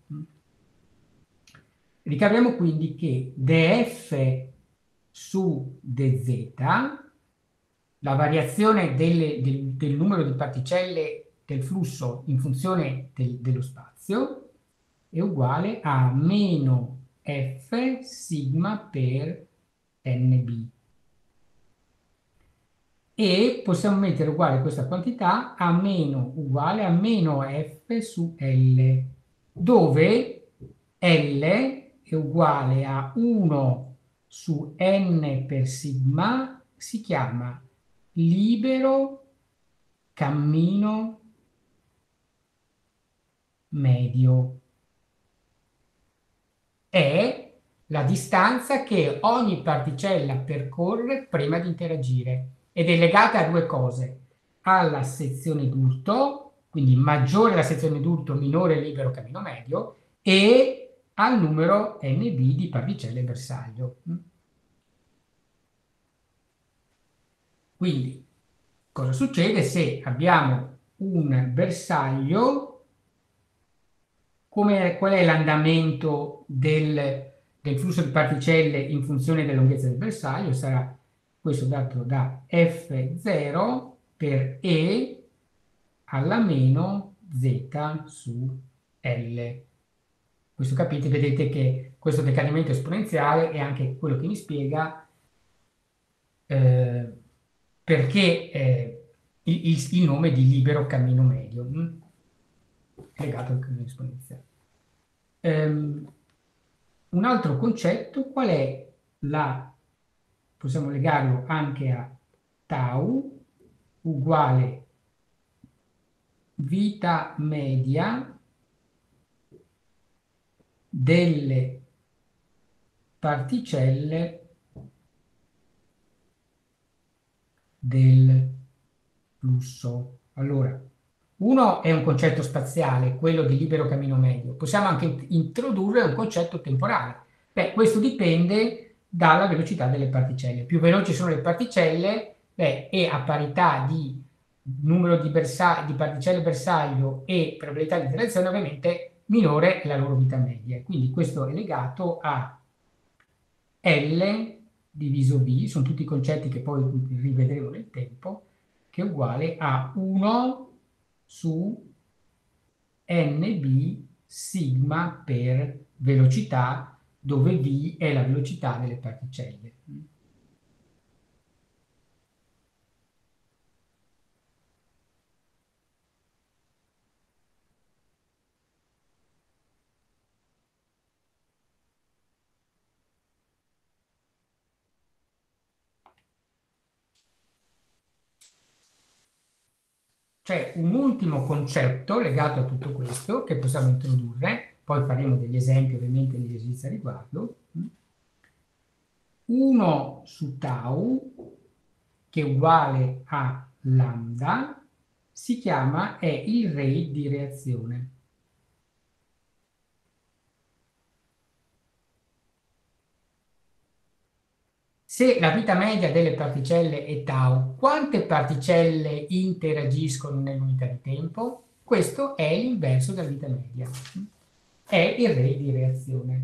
Ricaviamo quindi che dF su dz, la variazione delle, del, del numero di particelle del flusso in funzione del, dello spazio, è uguale a meno F sigma per Nb. E possiamo mettere uguale questa quantità a meno uguale a meno F su L, dove L è uguale a uno su N per sigma, si chiama libero cammino medio. È la distanza che ogni particella percorre prima di interagire ed è legata a due cose: alla sezione d'urto, quindi maggiore la sezione d'urto, minore il libero cammino medio, e al numero Nb di particelle bersaglio. Quindi, cosa succede se abbiamo un bersaglio? Come, qual è l'andamento del, del flusso di particelle in funzione della lunghezza del bersaglio? Sarà questo dato da F zero per E alla meno Z su L. Questo capite, vedete che questo decadimento esponenziale è anche quello che mi spiega eh, perché eh, il, il, il nome di libero cammino medio, mh? legato al cammino esponenziale. Um, un altro concetto, qual è la, possiamo legarlo anche a tau, uguale vita media delle particelle del flusso. Allora, uno è un concetto spaziale, quello di libero cammino medio. Possiamo anche introdurre un concetto temporale. Beh, questo dipende dalla velocità delle particelle. Più veloci sono le particelle, beh, e a parità di numero di, di particelle bersaglio e probabilità di interazione, ovviamente minore è la loro vita media. Quindi questo è legato a L diviso V, sono tutti concetti che poi rivedremo nel tempo, che è uguale a uno su Nv sigma per velocità, dove V è la velocità delle particelle. C'è un ultimo concetto legato a tutto questo che possiamo introdurre, poi faremo degli esempi ovviamente negli esercizi a riguardo. uno su tau, che è uguale a lambda, si chiama, è il rate di reazione. Se la vita media delle particelle è tau, quante particelle interagiscono nell'unità di tempo? Questo è l'inverso della vita media. È il rate di reazione.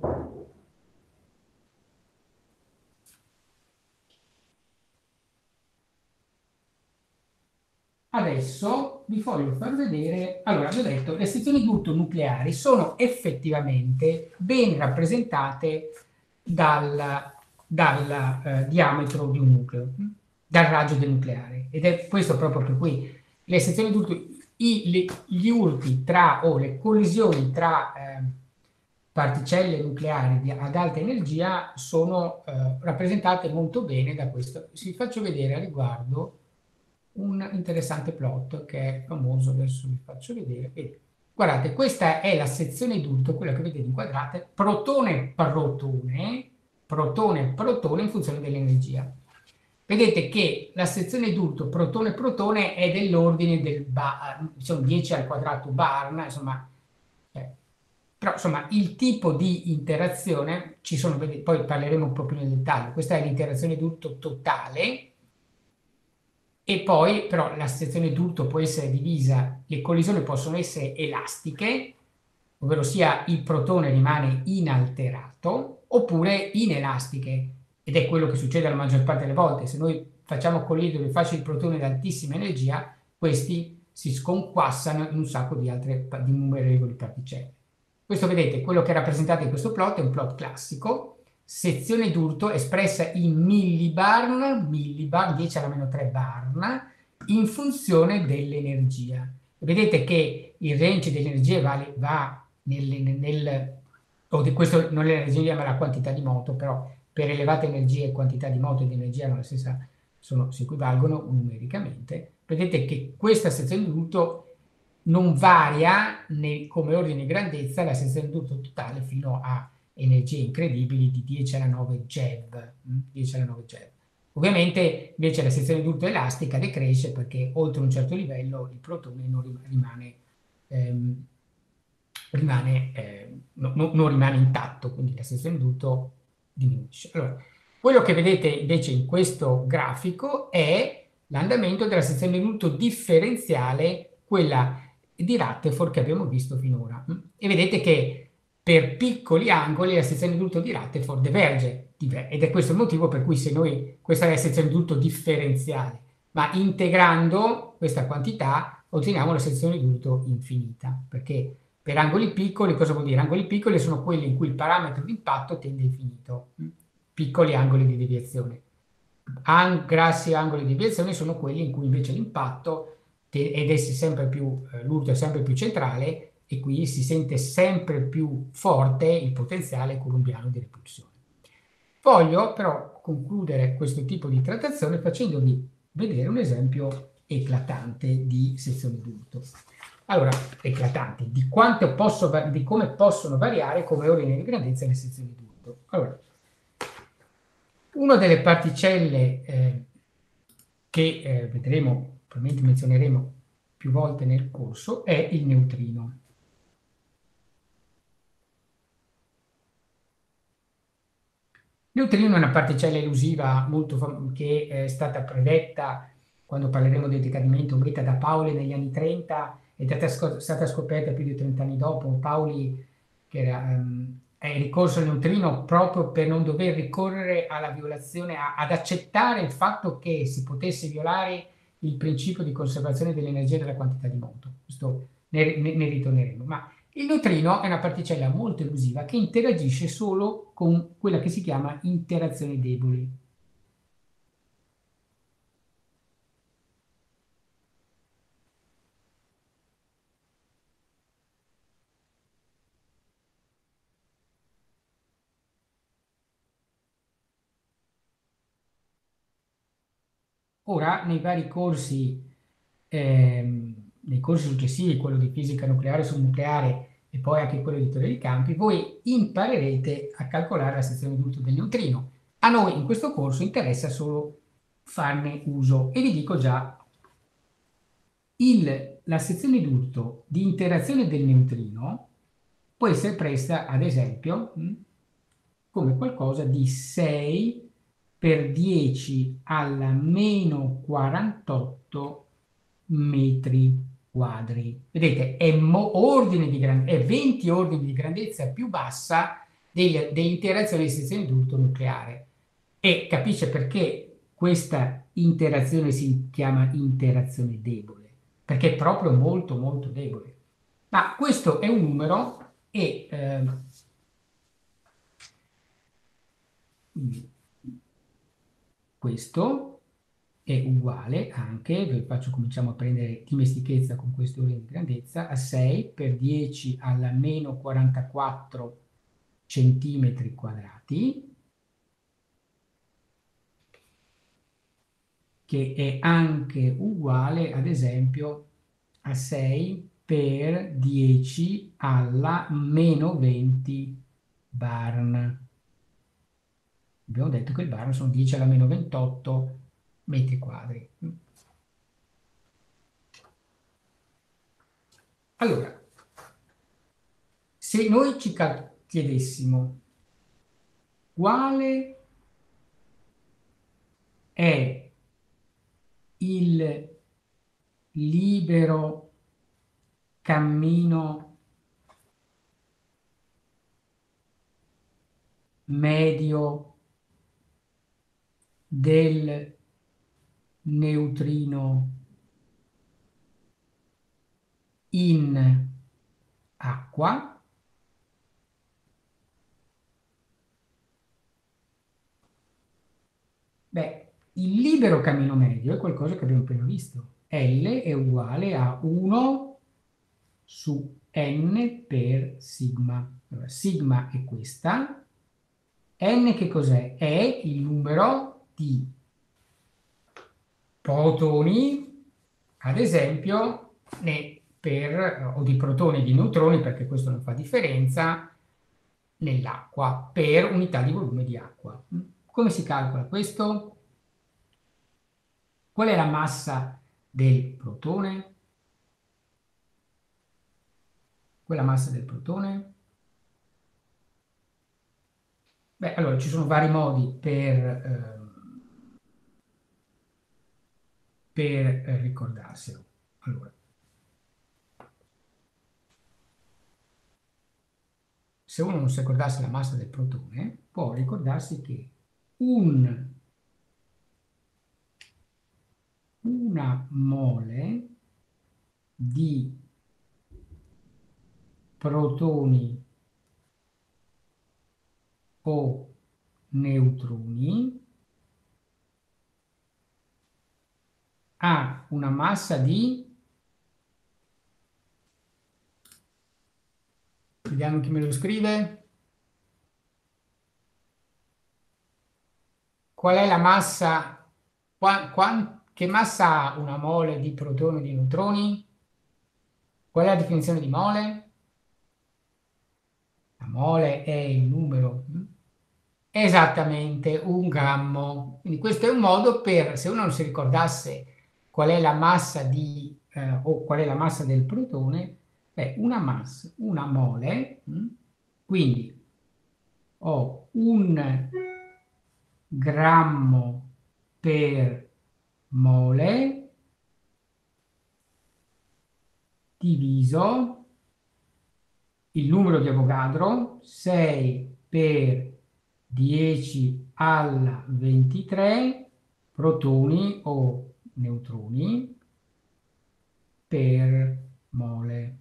Adesso vi voglio far vedere, allora vi ho detto, le sezioni d'urto nucleari sono effettivamente ben rappresentate dal, dal eh, diametro di un nucleo, dal raggio del nucleare. Ed è questo proprio per cui le sezioni d'urto, i, le, gli urti tra, o le collisioni tra eh, particelle nucleari di, ad alta energia sono eh, rappresentate molto bene da questo. Vi faccio vedere a riguardo un interessante plot che è famoso, adesso vi faccio vedere. Vedete. Guardate, questa è la sezione d'urto, quella che vedete inquadrata, protone-protone, protone-protone in funzione dell'energia. Vedete che la sezione d'urto protone-protone è dell'ordine del diciamo, dieci al quadrato barn, insomma, eh, però insomma il tipo di interazione, ci sono, vedete, poi parleremo un po' più nel dettaglio, questa è l'interazione d'urto totale, e poi però la sezione d'urto può essere divisa, le collisioni possono essere elastiche, ovvero sia il protone rimane inalterato, oppure inelastiche, ed è quello che succede la maggior parte delle volte. Se noi facciamo collidere due fasce di protone ad altissima energia, questi si sconquassano in un sacco di altre di innumerevoli particelle. Questo vedete, quello che è rappresentato in questo plot è un plot classico, sezione d'urto espressa in millibarn, millibarn dieci alla meno tre barn, in funzione dell'energia. Vedete che il range dell'energia vale, va nel, nel o di questo non è l'energia ma la quantità di moto, però per elevate energie quantità di moto e di energia non la stessa, sono, si equivalgono numericamente. Vedete che questa sezione d'urto non varia né, come ordine di grandezza la sezione d'urto totale fino a energie incredibili di dieci alla nove GeV. dieci alla nove GeV. Ovviamente invece la sezione d'urto elastica decresce perché oltre un certo livello il protone non rimane, ehm, rimane eh, no, no, non rimane intatto, quindi la sezione d'urto diminuisce. Allora, quello che vedete invece in questo grafico è l'andamento della sezione d'urto differenziale, quella di Rutherford che abbiamo visto finora. E vedete che per piccoli angoli la sezione d'urto di Rutherford diverge, ed è questo il motivo per cui se noi, questa è la sezione d'urto differenziale, ma integrando questa quantità otteniamo la sezione d'urto infinita, perché per angoli piccoli, cosa vuol dire? Angoli piccoli sono quelli in cui il parametro di impatto tende a infinito, piccoli angoli di deviazione. An grassi angoli di deviazione sono quelli in cui invece l'impatto, ed è sempre più, eh, l'urto è sempre più centrale, e qui si sente sempre più forte il potenziale coulombiano di repulsione. Voglio però concludere questo tipo di trattazione facendovi vedere un esempio eclatante di sezione d'urto. Allora, eclatanti, di, quanto posso, di come possono variare come ordine di grandezza le sezioni d'urto. Allora, una delle particelle eh, che eh, vedremo, probabilmente menzioneremo più volte nel corso, è il neutrino. neutrino è una particella elusiva molto fam- che è stata predetta quando parleremo del decadimento beta da Pauli negli anni trenta, ed è stata scop- stata scoperta più di trenta anni dopo. Pauli, che era, ehm, è ricorso al neutrino proprio per non dover ricorrere alla violazione, a- ad accettare il fatto che si potesse violare il principio di conservazione dell'energia della quantità di moto. Questo ne, ne- ne ritorneremo. Ma il neutrino è una particella molto elusiva che interagisce solo con quella che si chiama interazione debole. Ora, nei vari corsi, ehm, nei corsi successivi, quello di fisica nucleare sul nucleare e poi anche quello di teoria dei campi, voi imparerete a calcolare la sezione d'urto del neutrino. A noi in questo corso interessa solo farne uso, e vi dico già, il- la sezione d'urto di interazione del neutrino può essere presa, ad esempio, mh, come qualcosa di sei per dieci alla meno quarantotto metri quadri. Vedete, è, mo- ordine di gran- è venti ordini di grandezza più bassa delle, delle interazioni di sezione d'urto nucleare. E capisce perché questa interazione si chiama interazione debole, perché è proprio molto molto debole. Ma questo è un numero, e ehm, quindi questo è uguale anche, vi faccio, cominciamo a prendere dimestichezza con questi ordini di grandezza, a sei per dieci alla meno quarantaquattro centimetri quadrati, che è anche uguale, ad esempio, a sei per dieci alla meno venti barn. Abbiamo detto che il barn sono dieci alla meno ventotto metri quadri. Allora, se noi ci chiedessimo quale è il libero cammino medio del neutrino in acqua, beh, il libero cammino medio è qualcosa che abbiamo appena visto. L è uguale a uno su n per sigma. Allora, sigma è questa. N che cos'è? È il numero di protoni, ad esempio, ne- per, o di protoni e di neutroni, perché questo non fa differenza, nell'acqua, per unità di volume di acqua. Come si calcola questo? Qual è la massa del protone? Qual è la massa del protone? Beh, allora ci sono vari modi per, ehm, per eh, ricordarselo. Allora, se uno non si ricordasse la massa del protone, può ricordarsi che un, una mole di protoni o neutroni ha una massa di, vediamo chi me lo scrive, qual è la massa, qua- qua- che massa ha una mole di protoni o di neutroni? Qual è la definizione di mole? La mole è il numero, hm? Esattamente un grammo. Quindi questo è un modo per, se uno non si ricordasse qual è la massa di, eh, o qual è la massa del protone, beh, una massa, una mole, hm? Quindi ho un grammo per mole diviso il numero di Avogadro, sei per dieci alla ventitré protoni o neutroni per mole.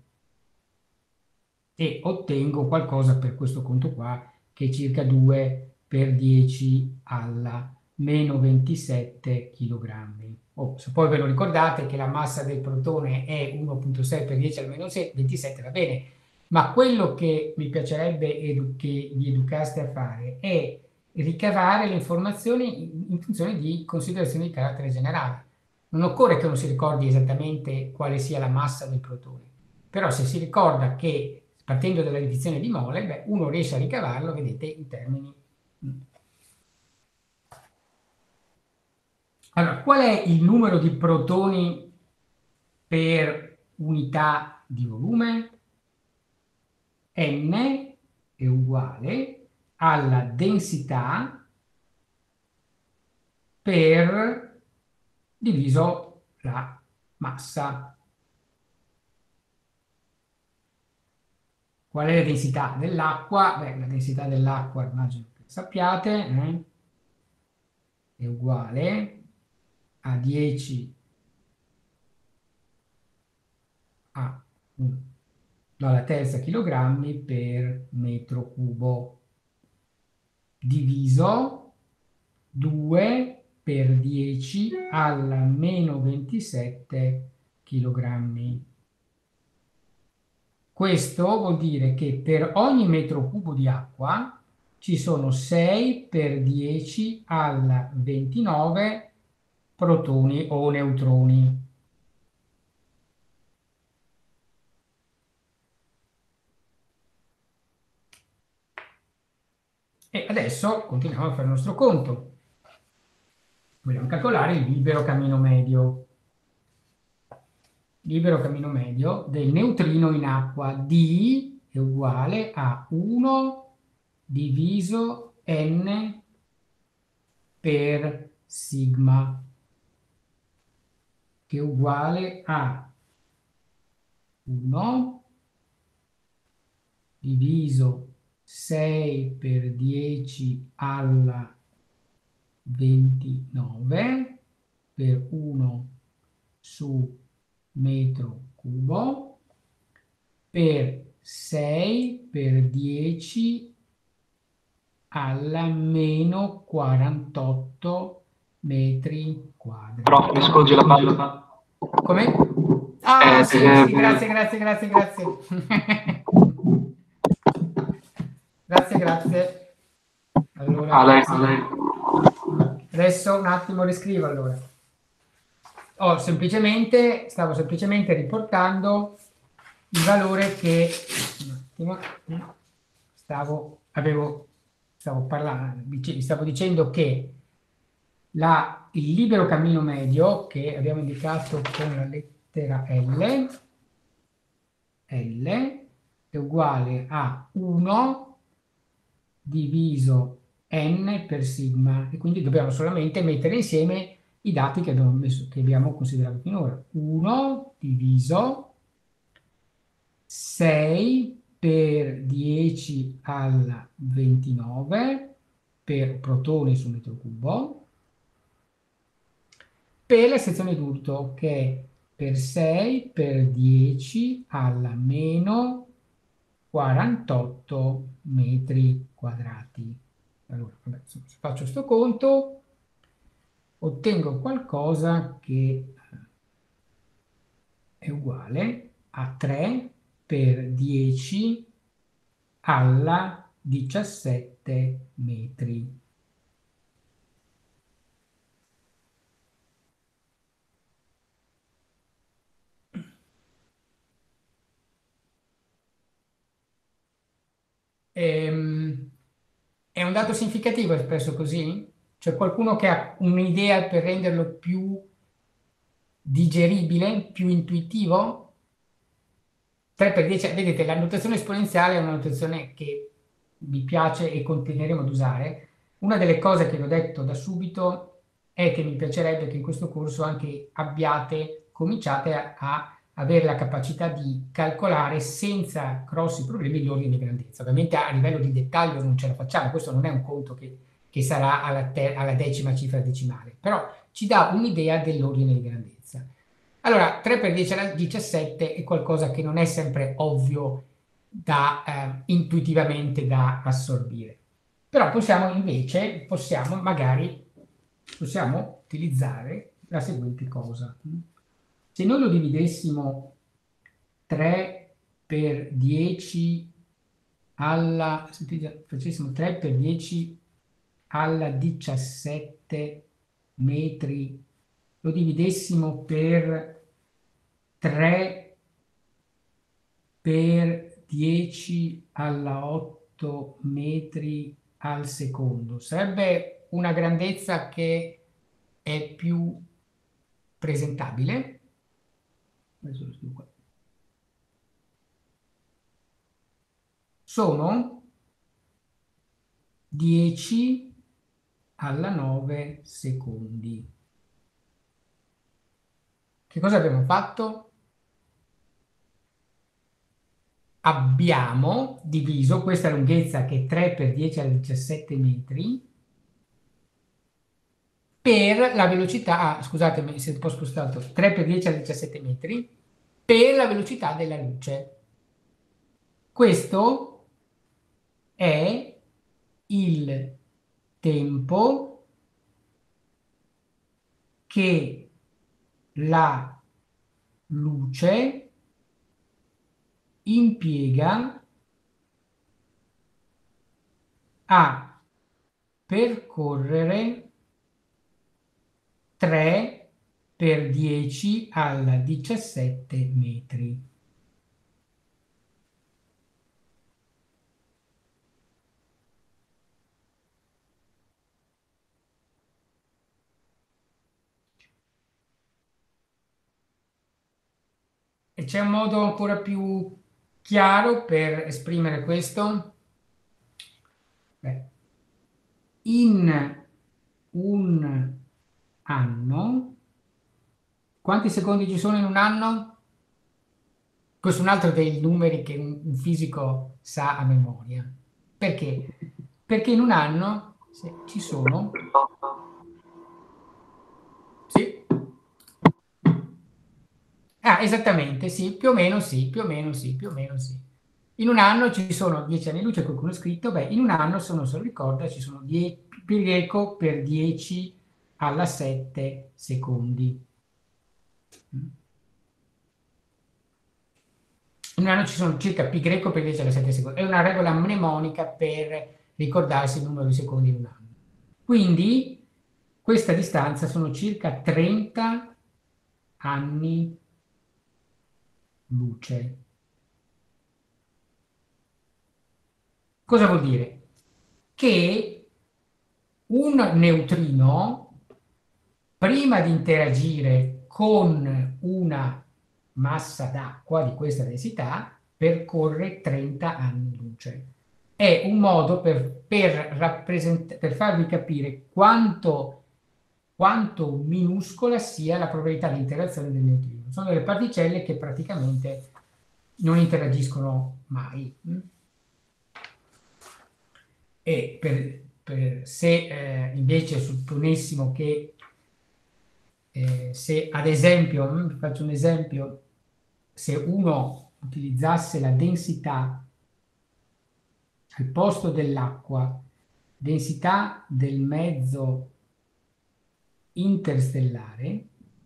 E ottengo qualcosa per questo conto qua, che è circa due per dieci alla meno ventisette chilogrammi. Oh, se poi ve lo ricordate che la massa del protone è uno virgola sei per dieci alla meno ventisette, va bene, ma quello che mi piacerebbe edu che vi educaste a fare è ricavare le informazioni in, in funzione di considerazioni di carattere generale. Non occorre che uno si ricordi esattamente quale sia la massa del protone, però se si ricorda che partendo dalla divisione di mole, beh, uno riesce a ricavarlo, vedete, in termini. Allora, qual è il numero di protoni per unità di volume? N è uguale alla densità per diviso la massa. Qual è la densità dell'acqua? Beh, la densità dell'acqua, immagino che sappiate, eh? È uguale a dieci a uno alla terza chilogrammi per metro cubo diviso due per dieci alla meno ventisette chilogrammi. Questo vuol dire che per ogni metro cubo di acqua ci sono sei per dieci alla ventinove protoni o neutroni. E adesso continuiamo a fare il nostro conto. Vogliamo calcolare il libero cammino medio. Libero cammino medio del neutrino in acqua. D è uguale a uno diviso n per sigma, che è uguale a uno diviso sei per dieci alla ventinove per uno su metro cubo per sei per dieci alla meno quarantotto metri quadri. Prof, mi scorgi la palla. Come? Ah, Eh, sì, eh, sì, grazie, grazie, grazie, grazie. Grazie, grazie. Allora, a lei. sì. Adesso un attimo riscrivo allora. Oh, semplicemente, stavo semplicemente riportando il valore che un attimo, stavo, avevo, stavo parlando, stavo dicendo che la, il libero cammino medio, che abbiamo indicato con la lettera L, L è uguale a uno diviso n per sigma, e quindi dobbiamo solamente mettere insieme i dati che abbiamo, messo, che abbiamo considerato finora. uno diviso sei per dieci alla ventinove per protoni su metro cubo, per la sezione d'urto, che è per sei per dieci alla meno quarantotto metri quadrati. Allora, vabbè, se faccio questo conto, ottengo qualcosa che è uguale a tre per dieci alla diciassette metri. Ehm, è un dato significativo espresso così? C'è qualcuno che ha un'idea per renderlo più digeribile, più intuitivo? tre per dieci, vedete, la notazione esponenziale è una notazione che vi piace e continueremo ad usare, Una delle cose che vi ho detto da subito è che mi piacerebbe che in questo corso anche abbiate, cominciate a, a avere la capacità di calcolare senza grossi problemi gli ordini di grandezza. Ovviamente a livello di dettaglio non ce la facciamo, questo non è un conto che, che sarà alla, te, alla decima cifra decimale, però ci dà un'idea dell'ordine di grandezza. Allora, tre per dieci alla diciassette è qualcosa che non è sempre ovvio da, eh, intuitivamente da assorbire. Però possiamo invece, possiamo magari, possiamo utilizzare la seguente cosa. Se noi lo dividessimo tre per dieci alla, se facessimo tre per dieci alla diciassette metri, lo dividessimo per tre per dieci alla otto metri al secondo. Sarebbe una grandezza che è più presentabile. Adesso lo scrivo qua. Sono dieci alla nove secondi. Che cosa abbiamo fatto? Abbiamo diviso questa lunghezza che è tre per dieci alla diciassette metri per la velocità, ah, scusatemi se ho un po' spostato, tre per dieci alla diciassette metri per la velocità della luce. Questo è il tempo che la luce impiega a percorrere tre per dieci alla diciassette metri. E c'è un modo ancora più chiaro per esprimere questo? Beh, in un anno, quanti secondi ci sono in un anno? Questo è un altro dei numeri che un, un fisico sa a memoria. Perché? Perché in un anno ci sono... Sì? Ah, esattamente, sì, più o meno sì, più o meno sì, più o meno sì. In un anno ci sono dieci anni luce, qualcuno ha scritto, beh, in un anno, se non se lo ricorda, ci sono dieci, pi greco per dieci alla sette secondi. In un anno ci sono circa pi greco per dieci alla sette secondi. È una regola mnemonica per ricordarsi il numero di secondi in un anno. Quindi questa distanza sono circa trenta anni luce. Cosa vuol dire? Che un neutrino, prima di interagire con una massa d'acqua di questa densità, percorre trenta anni luce. È un modo per, per, per farvi capire quanto, quanto minuscola sia la probabilità di interazione del neutrino. Sono delle particelle che praticamente non interagiscono mai. E per, per se eh, invece supponessimo che eh, se ad esempio, vi faccio un esempio, se uno utilizzasse la densità al posto dell'acqua, densità del mezzo interstellare,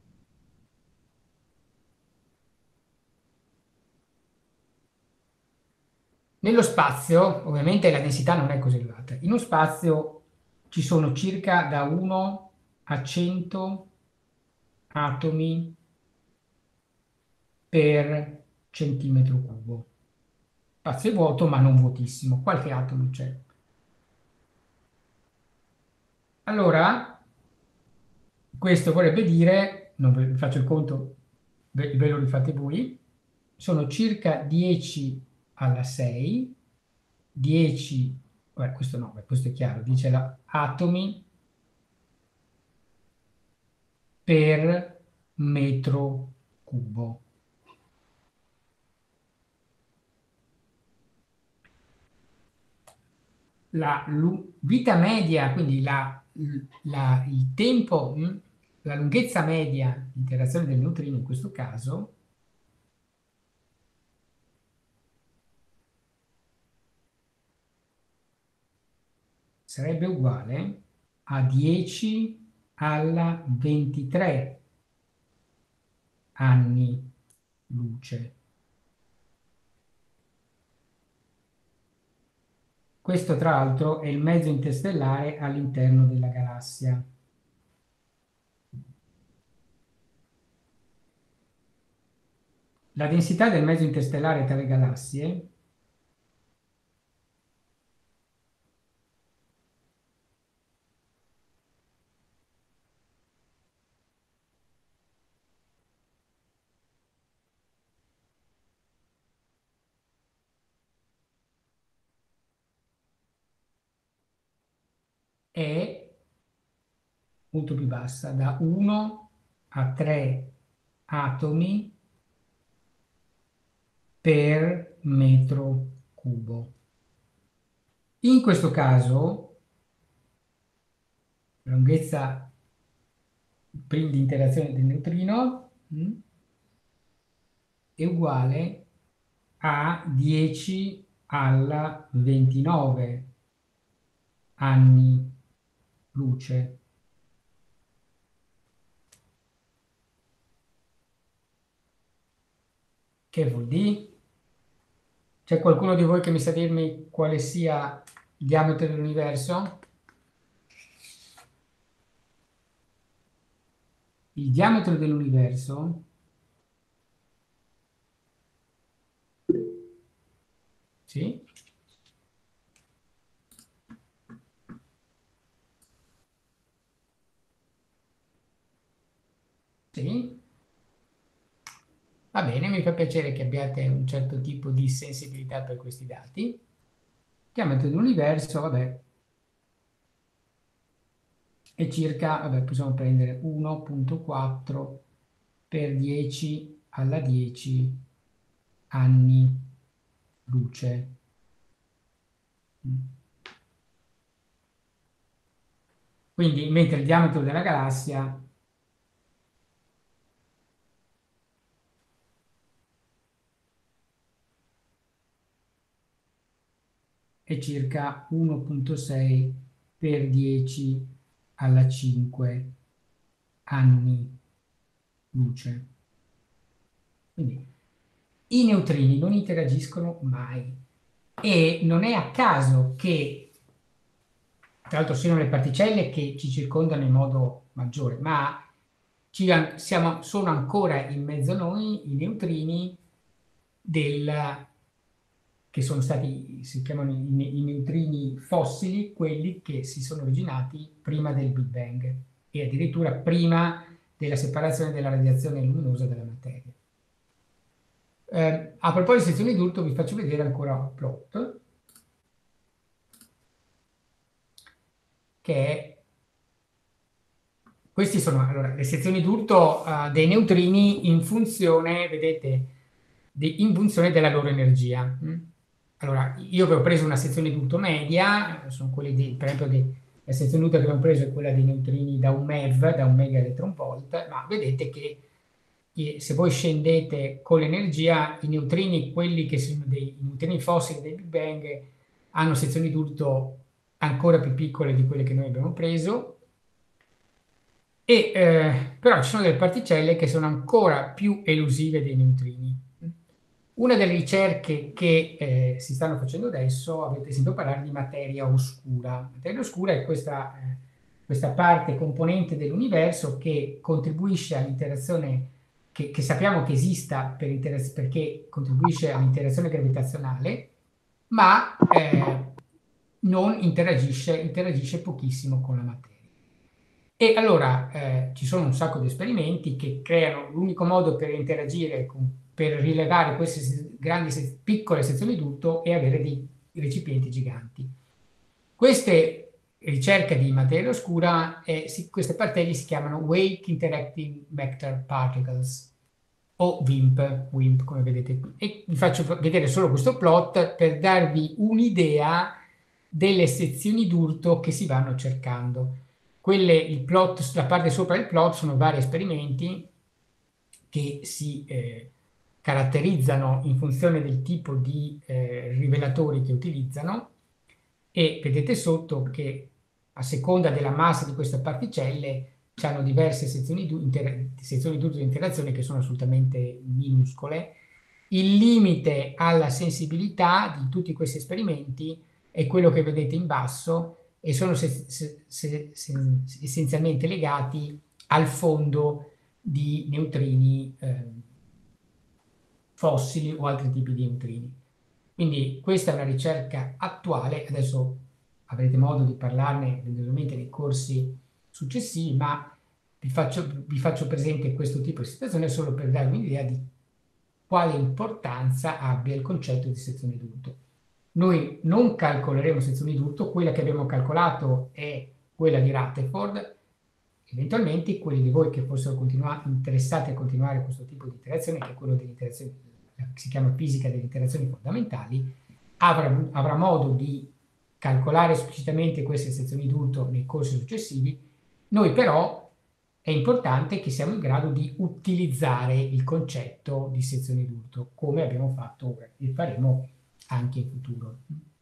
nello spazio, ovviamente la densità non è così elevata, in uno spazio ci sono circa da uno a cento atomi per centimetro cubo. Spazio è vuoto, ma non vuotissimo, qualche atomo c'è. Allora, questo vorrebbe dire, non vi faccio il conto, ve, ve lo rifate voi, sono circa dieci alla sei, dieci Beh, questo no, beh, questo è chiaro, dice la, atomi per metro cubo. La lu- vita media, quindi la- la- il tempo, mh, la lunghezza media di interazione del neutrino in questo caso sarebbe uguale a dieci alla ventitré anni luce. Questo, tra l'altro, è il mezzo interstellare all'interno della galassia. La densità del mezzo interstellare tra le galassie è molto più bassa, da uno a tre atomi per metro cubo. In questo caso, la lunghezza prima di interazione del neutrino mh, è uguale a dieci alla ventinove anni luce. Che vuol dire? C'è qualcuno di voi che mi sa dirmi quale sia il diametro dell'universo? Il diametro dell'universo sì? Sì? Va bene, mi fa piacere che abbiate un certo tipo di sensibilità per questi dati. Il diametro dell'universo, vabbè, è circa, vabbè, possiamo prendere uno virgola quattro per dieci alla dieci anni luce. Quindi, mentre il diametro della galassia è circa uno virgola sei per dieci alla cinque anni luce. Quindi i neutrini non interagiscono mai e non è a caso che, tra l'altro, siano le particelle che ci circondano in modo maggiore, ma ci, siamo, sono ancora in mezzo a noi i neutrini del, che sono stati, si chiamano i, i neutrini fossili, quelli che si sono originati prima del Big Bang e addirittura prima della separazione della radiazione luminosa dalla materia. Eh, a proposito di sezioni d'urto, vi faccio vedere ancora un plot che è, questi sono allora, le sezioni d'urto uh, dei neutrini in funzione, vedete, di, in funzione della loro energia. Mm? Allora, io avevo preso una sezione d'urto media, sono quelli di, per esempio, di, la sezione d'urto che abbiamo preso è quella dei neutrini da un MeV, da un mega electron volt, ma vedete che se voi scendete con l'energia, i neutrini, quelli che sono dei neutrini fossili del Big Bang, hanno sezioni d'urto ancora più piccole di quelle che noi abbiamo preso, e, eh, però ci sono delle particelle che sono ancora più elusive dei neutrini. Una delle ricerche che eh, si stanno facendo adesso, avete sentito parlare di materia oscura. Materia oscura è questa, eh, questa parte componente dell'universo che contribuisce all'interazione, che, che sappiamo che esista per perché contribuisce all'interazione gravitazionale, ma eh, non interagisce, interagisce pochissimo con la materia. E allora eh, ci sono un sacco di esperimenti che creano l'unico modo per interagire, con, per rilevare queste grandi, piccole sezioni d'urto e avere dei recipienti giganti. Queste ricerche di materia oscura, eh, si, queste particelle si chiamano Wake Interacting Vector Particles, o WIMP, WIMP come vedete qui. E vi faccio vedere solo questo plot per darvi un'idea delle sezioni d'urto che si vanno cercando. Quelle, il plot, la parte sopra del plot sono vari esperimenti che si eh, caratterizzano in funzione del tipo di eh, rivelatori che utilizzano, e vedete sotto che a seconda della massa di queste particelle hanno diverse sezioni d'urto di interazione che sono assolutamente minuscole. Il limite alla sensibilità di tutti questi esperimenti è quello che vedete in basso, e sono se, se, se, essenzialmente legati al fondo di neutrini eh, fossili o altri tipi di neutrini. Quindi questa è una ricerca attuale, adesso avrete modo di parlarne eventualmente nei corsi successivi, ma vi faccio, vi faccio presente questo tipo di situazione solo per darvi un'idea di quale importanza abbia il concetto di sezione d'urto. Noi non calcoleremo sezioni d'urto, quella che abbiamo calcolato è quella di Rutherford. Eventualmente quelli di voi che fossero interessati a continuare questo tipo di interazione, che è quello dell'interazione che si chiama fisica delle interazioni fondamentali, avrà, avrà modo di calcolare esplicitamente queste sezioni d'urto nei corsi successivi. Noi però è importante che siamo in grado di utilizzare il concetto di sezioni d'urto, come abbiamo fatto ora e faremo anche in futuro.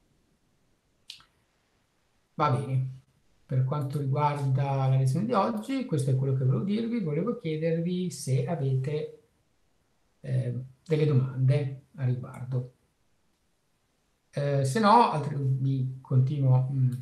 Va bene. Per quanto riguarda la lezione di oggi, questo è quello che volevo dirvi. Volevo chiedervi se avete eh, delle domande a riguardo. Eh, se no, altri, vi continuo, mh,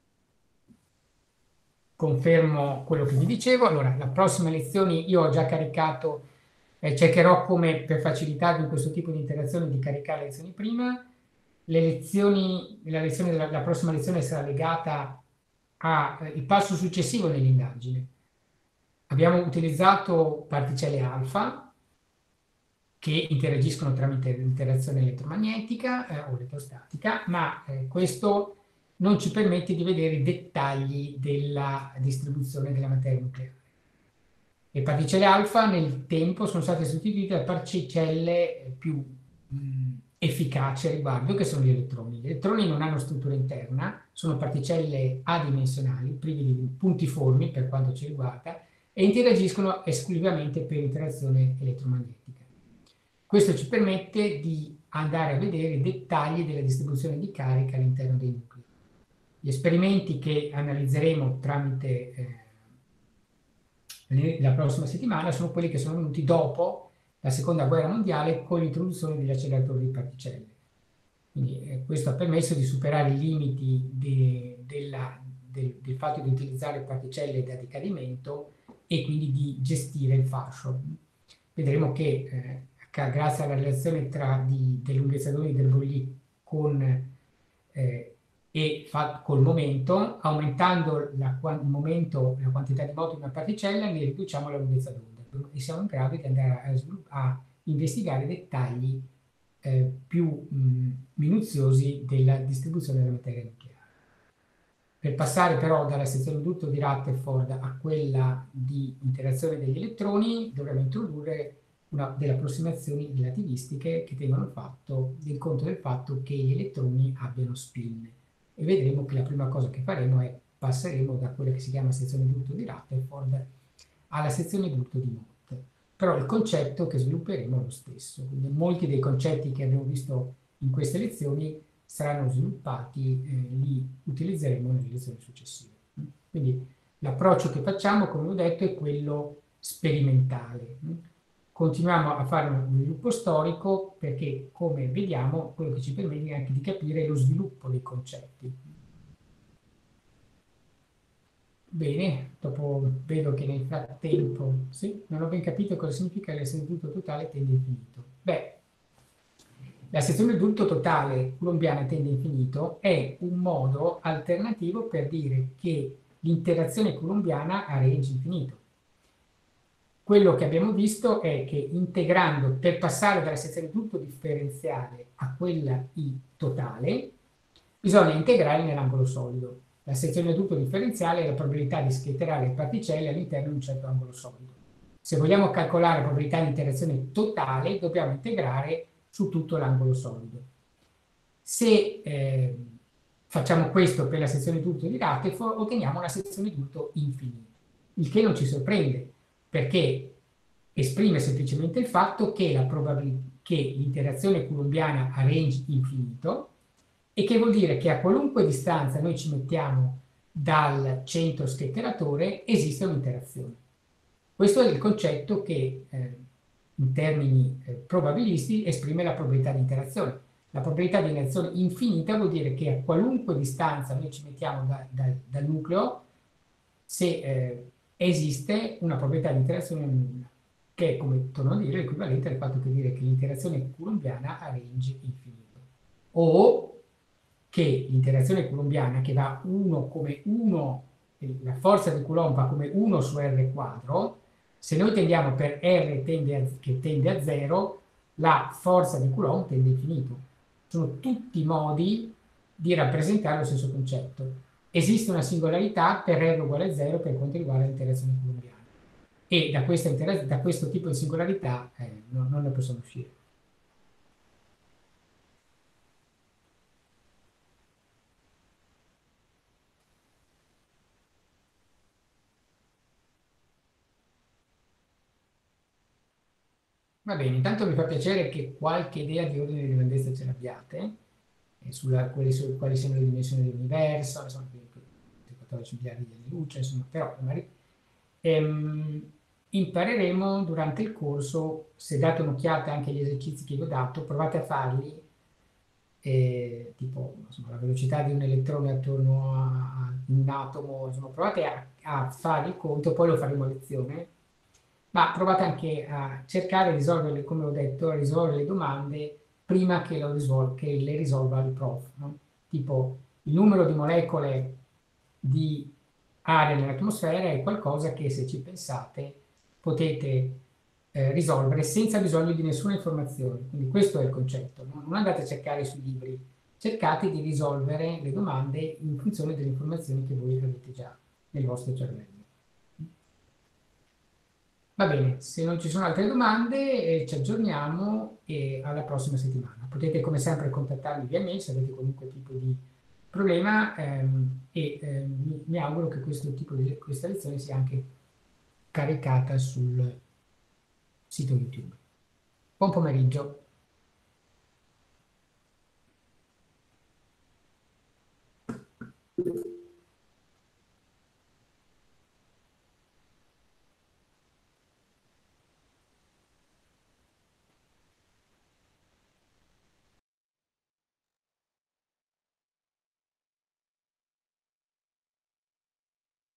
confermo quello che vi dicevo. Allora, la prossima lezione io ho già caricato, eh, cercherò, come per facilitarvi questo tipo di interazione, di caricare le lezioni prima. Le lezioni, la, lezione della, la prossima lezione sarà legata al eh, passo successivo nell'indagine. Abbiamo utilizzato particelle alfa che interagiscono tramite interazione elettromagnetica eh, o elettrostatica, ma eh, questo non ci permette di vedere i dettagli della distribuzione della materia nucleare. Le particelle alfa nel tempo sono state sostituite da particelle più mh, efficaci a riguardo, che sono gli elettroni. Gli elettroni non hanno struttura interna, sono particelle adimensionali, privi di puntiformi per quanto ci riguarda, e interagiscono esclusivamente per interazione elettromagnetica. Questo ci permette di andare a vedere i dettagli della distribuzione di carica all'interno dei nuclei. Gli esperimenti che analizzeremo tramite eh, la prossima settimana sono quelli che sono venuti dopo la seconda guerra mondiale, con l'introduzione degli acceleratori di particelle. Quindi eh, questo ha permesso di superare i limiti de, della, de, del fatto di utilizzare particelle da decadimento e quindi di gestire il fascio. Vedremo che eh, grazie alla relazione tra di, delle lunghezze d'onda del Broglie con eh, e fa, col momento, aumentando la, il momento, la quantità di moto di una particella, ne riduciamo la lunghezza d'onda e siamo in grado di andare a, a investigare dettagli eh, più mh, minuziosi della distribuzione della materia nucleare. Per passare però dalla sezione d'urto di Rutherford a quella di interazione degli elettroni, dovremo introdurre una delle approssimazioni relativistiche che tengono fatto, del conto del fatto che gli elettroni abbiano spin. E vedremo che la prima cosa che faremo è passeremo da quella che si chiama sezione d'urto di Rutherford alla sezione d'urto di Mott. Però il concetto che svilupperemo è lo stesso. Quindi molti dei concetti che abbiamo visto in queste lezioni saranno sviluppati, eh, li utilizzeremo nelle lezioni successive. Quindi l'approccio che facciamo, come ho detto, è quello sperimentale. Continuiamo a fare uno sviluppo storico perché, come vediamo, quello che ci permette anche di capire lo sviluppo dei concetti. Bene, dopo vedo che nel frattempo, sì, non ho ben capito cosa significa l'essere d'urto totale tende infinito. Beh, la sezione d'urto totale coulombiana tende infinito è un modo alternativo per dire che l'interazione coulombiana ha range infinito. Quello che abbiamo visto è che integrando, per passare dalla sezione d'urto differenziale a quella I totale, bisogna integrare nell'angolo solido. La sezione tutto differenziale è la probabilità di schierare le particelle all'interno di un certo angolo solido. Se vogliamo calcolare la probabilità di interazione totale, dobbiamo integrare su tutto l'angolo solido. Se eh, facciamo questo per la sezione tutto di Rutherford, otteniamo una sezione tutto infinita, il che non ci sorprende, perché esprime semplicemente il fatto che la probabilità che l'interazione coulombiana ha range infinito, e che vuol dire che a qualunque distanza noi ci mettiamo dal centro scatenatore esiste un'interazione. Questo è il concetto che eh, in termini eh, probabilisti esprime la probabilità di interazione. La probabilità di interazione infinita vuol dire che a qualunque distanza noi ci mettiamo da, da, dal nucleo, se eh, esiste una probabilità di interazione nulla, che è, come torno a dire, l'equivalente al fatto che dire che l'interazione coulombiana ha range infinito. O che l'interazione coulombiana, che va uno come uno, la forza di Coulomb va come uno su R quadro, se noi tendiamo per R tende a, che tende a zero, la forza di Coulomb tende a infinito. Sono tutti modi di rappresentare lo stesso concetto. Esiste una singolarità per R uguale a zero per quanto riguarda l'interazione coulombiana. E da, questa da questo tipo di singolarità eh, non, non ne possiamo uscire. Va bene, intanto mi fa piacere che qualche idea di ordine di grandezza ce l'abbiate, eh, sulla, quali, su, quali sono le dimensioni dell'universo, insomma, quattordici miliardi di anni luce, insomma, però magari, ehm, impareremo durante il corso, se date un'occhiata anche agli esercizi che vi ho dato, provate a farli, eh, tipo insomma, la velocità di un elettrone attorno a, a un atomo, insomma, provate a, a fare il conto, poi lo faremo a lezione, ma provate anche a cercare di risolverle, come ho detto, a risolvere le domande prima che, lo risol- che le risolva il prof, no? Tipo il numero di molecole di aria nell'atmosfera è qualcosa che, se ci pensate, potete eh, risolvere senza bisogno di nessuna informazione. Quindi questo è il concetto, no? Non andate a cercare sui libri, cercate di risolvere le domande in funzione delle informazioni che voi avete già nel vostro cervello. Va bene, se non ci sono altre domande, eh, ci aggiorniamo e alla prossima settimana. Potete come sempre contattarmi via mail se avete qualunque tipo di problema ehm, e ehm, mi, mi auguro che questo tipo di questa lezione sia anche caricata sul sito YouTube. Buon pomeriggio.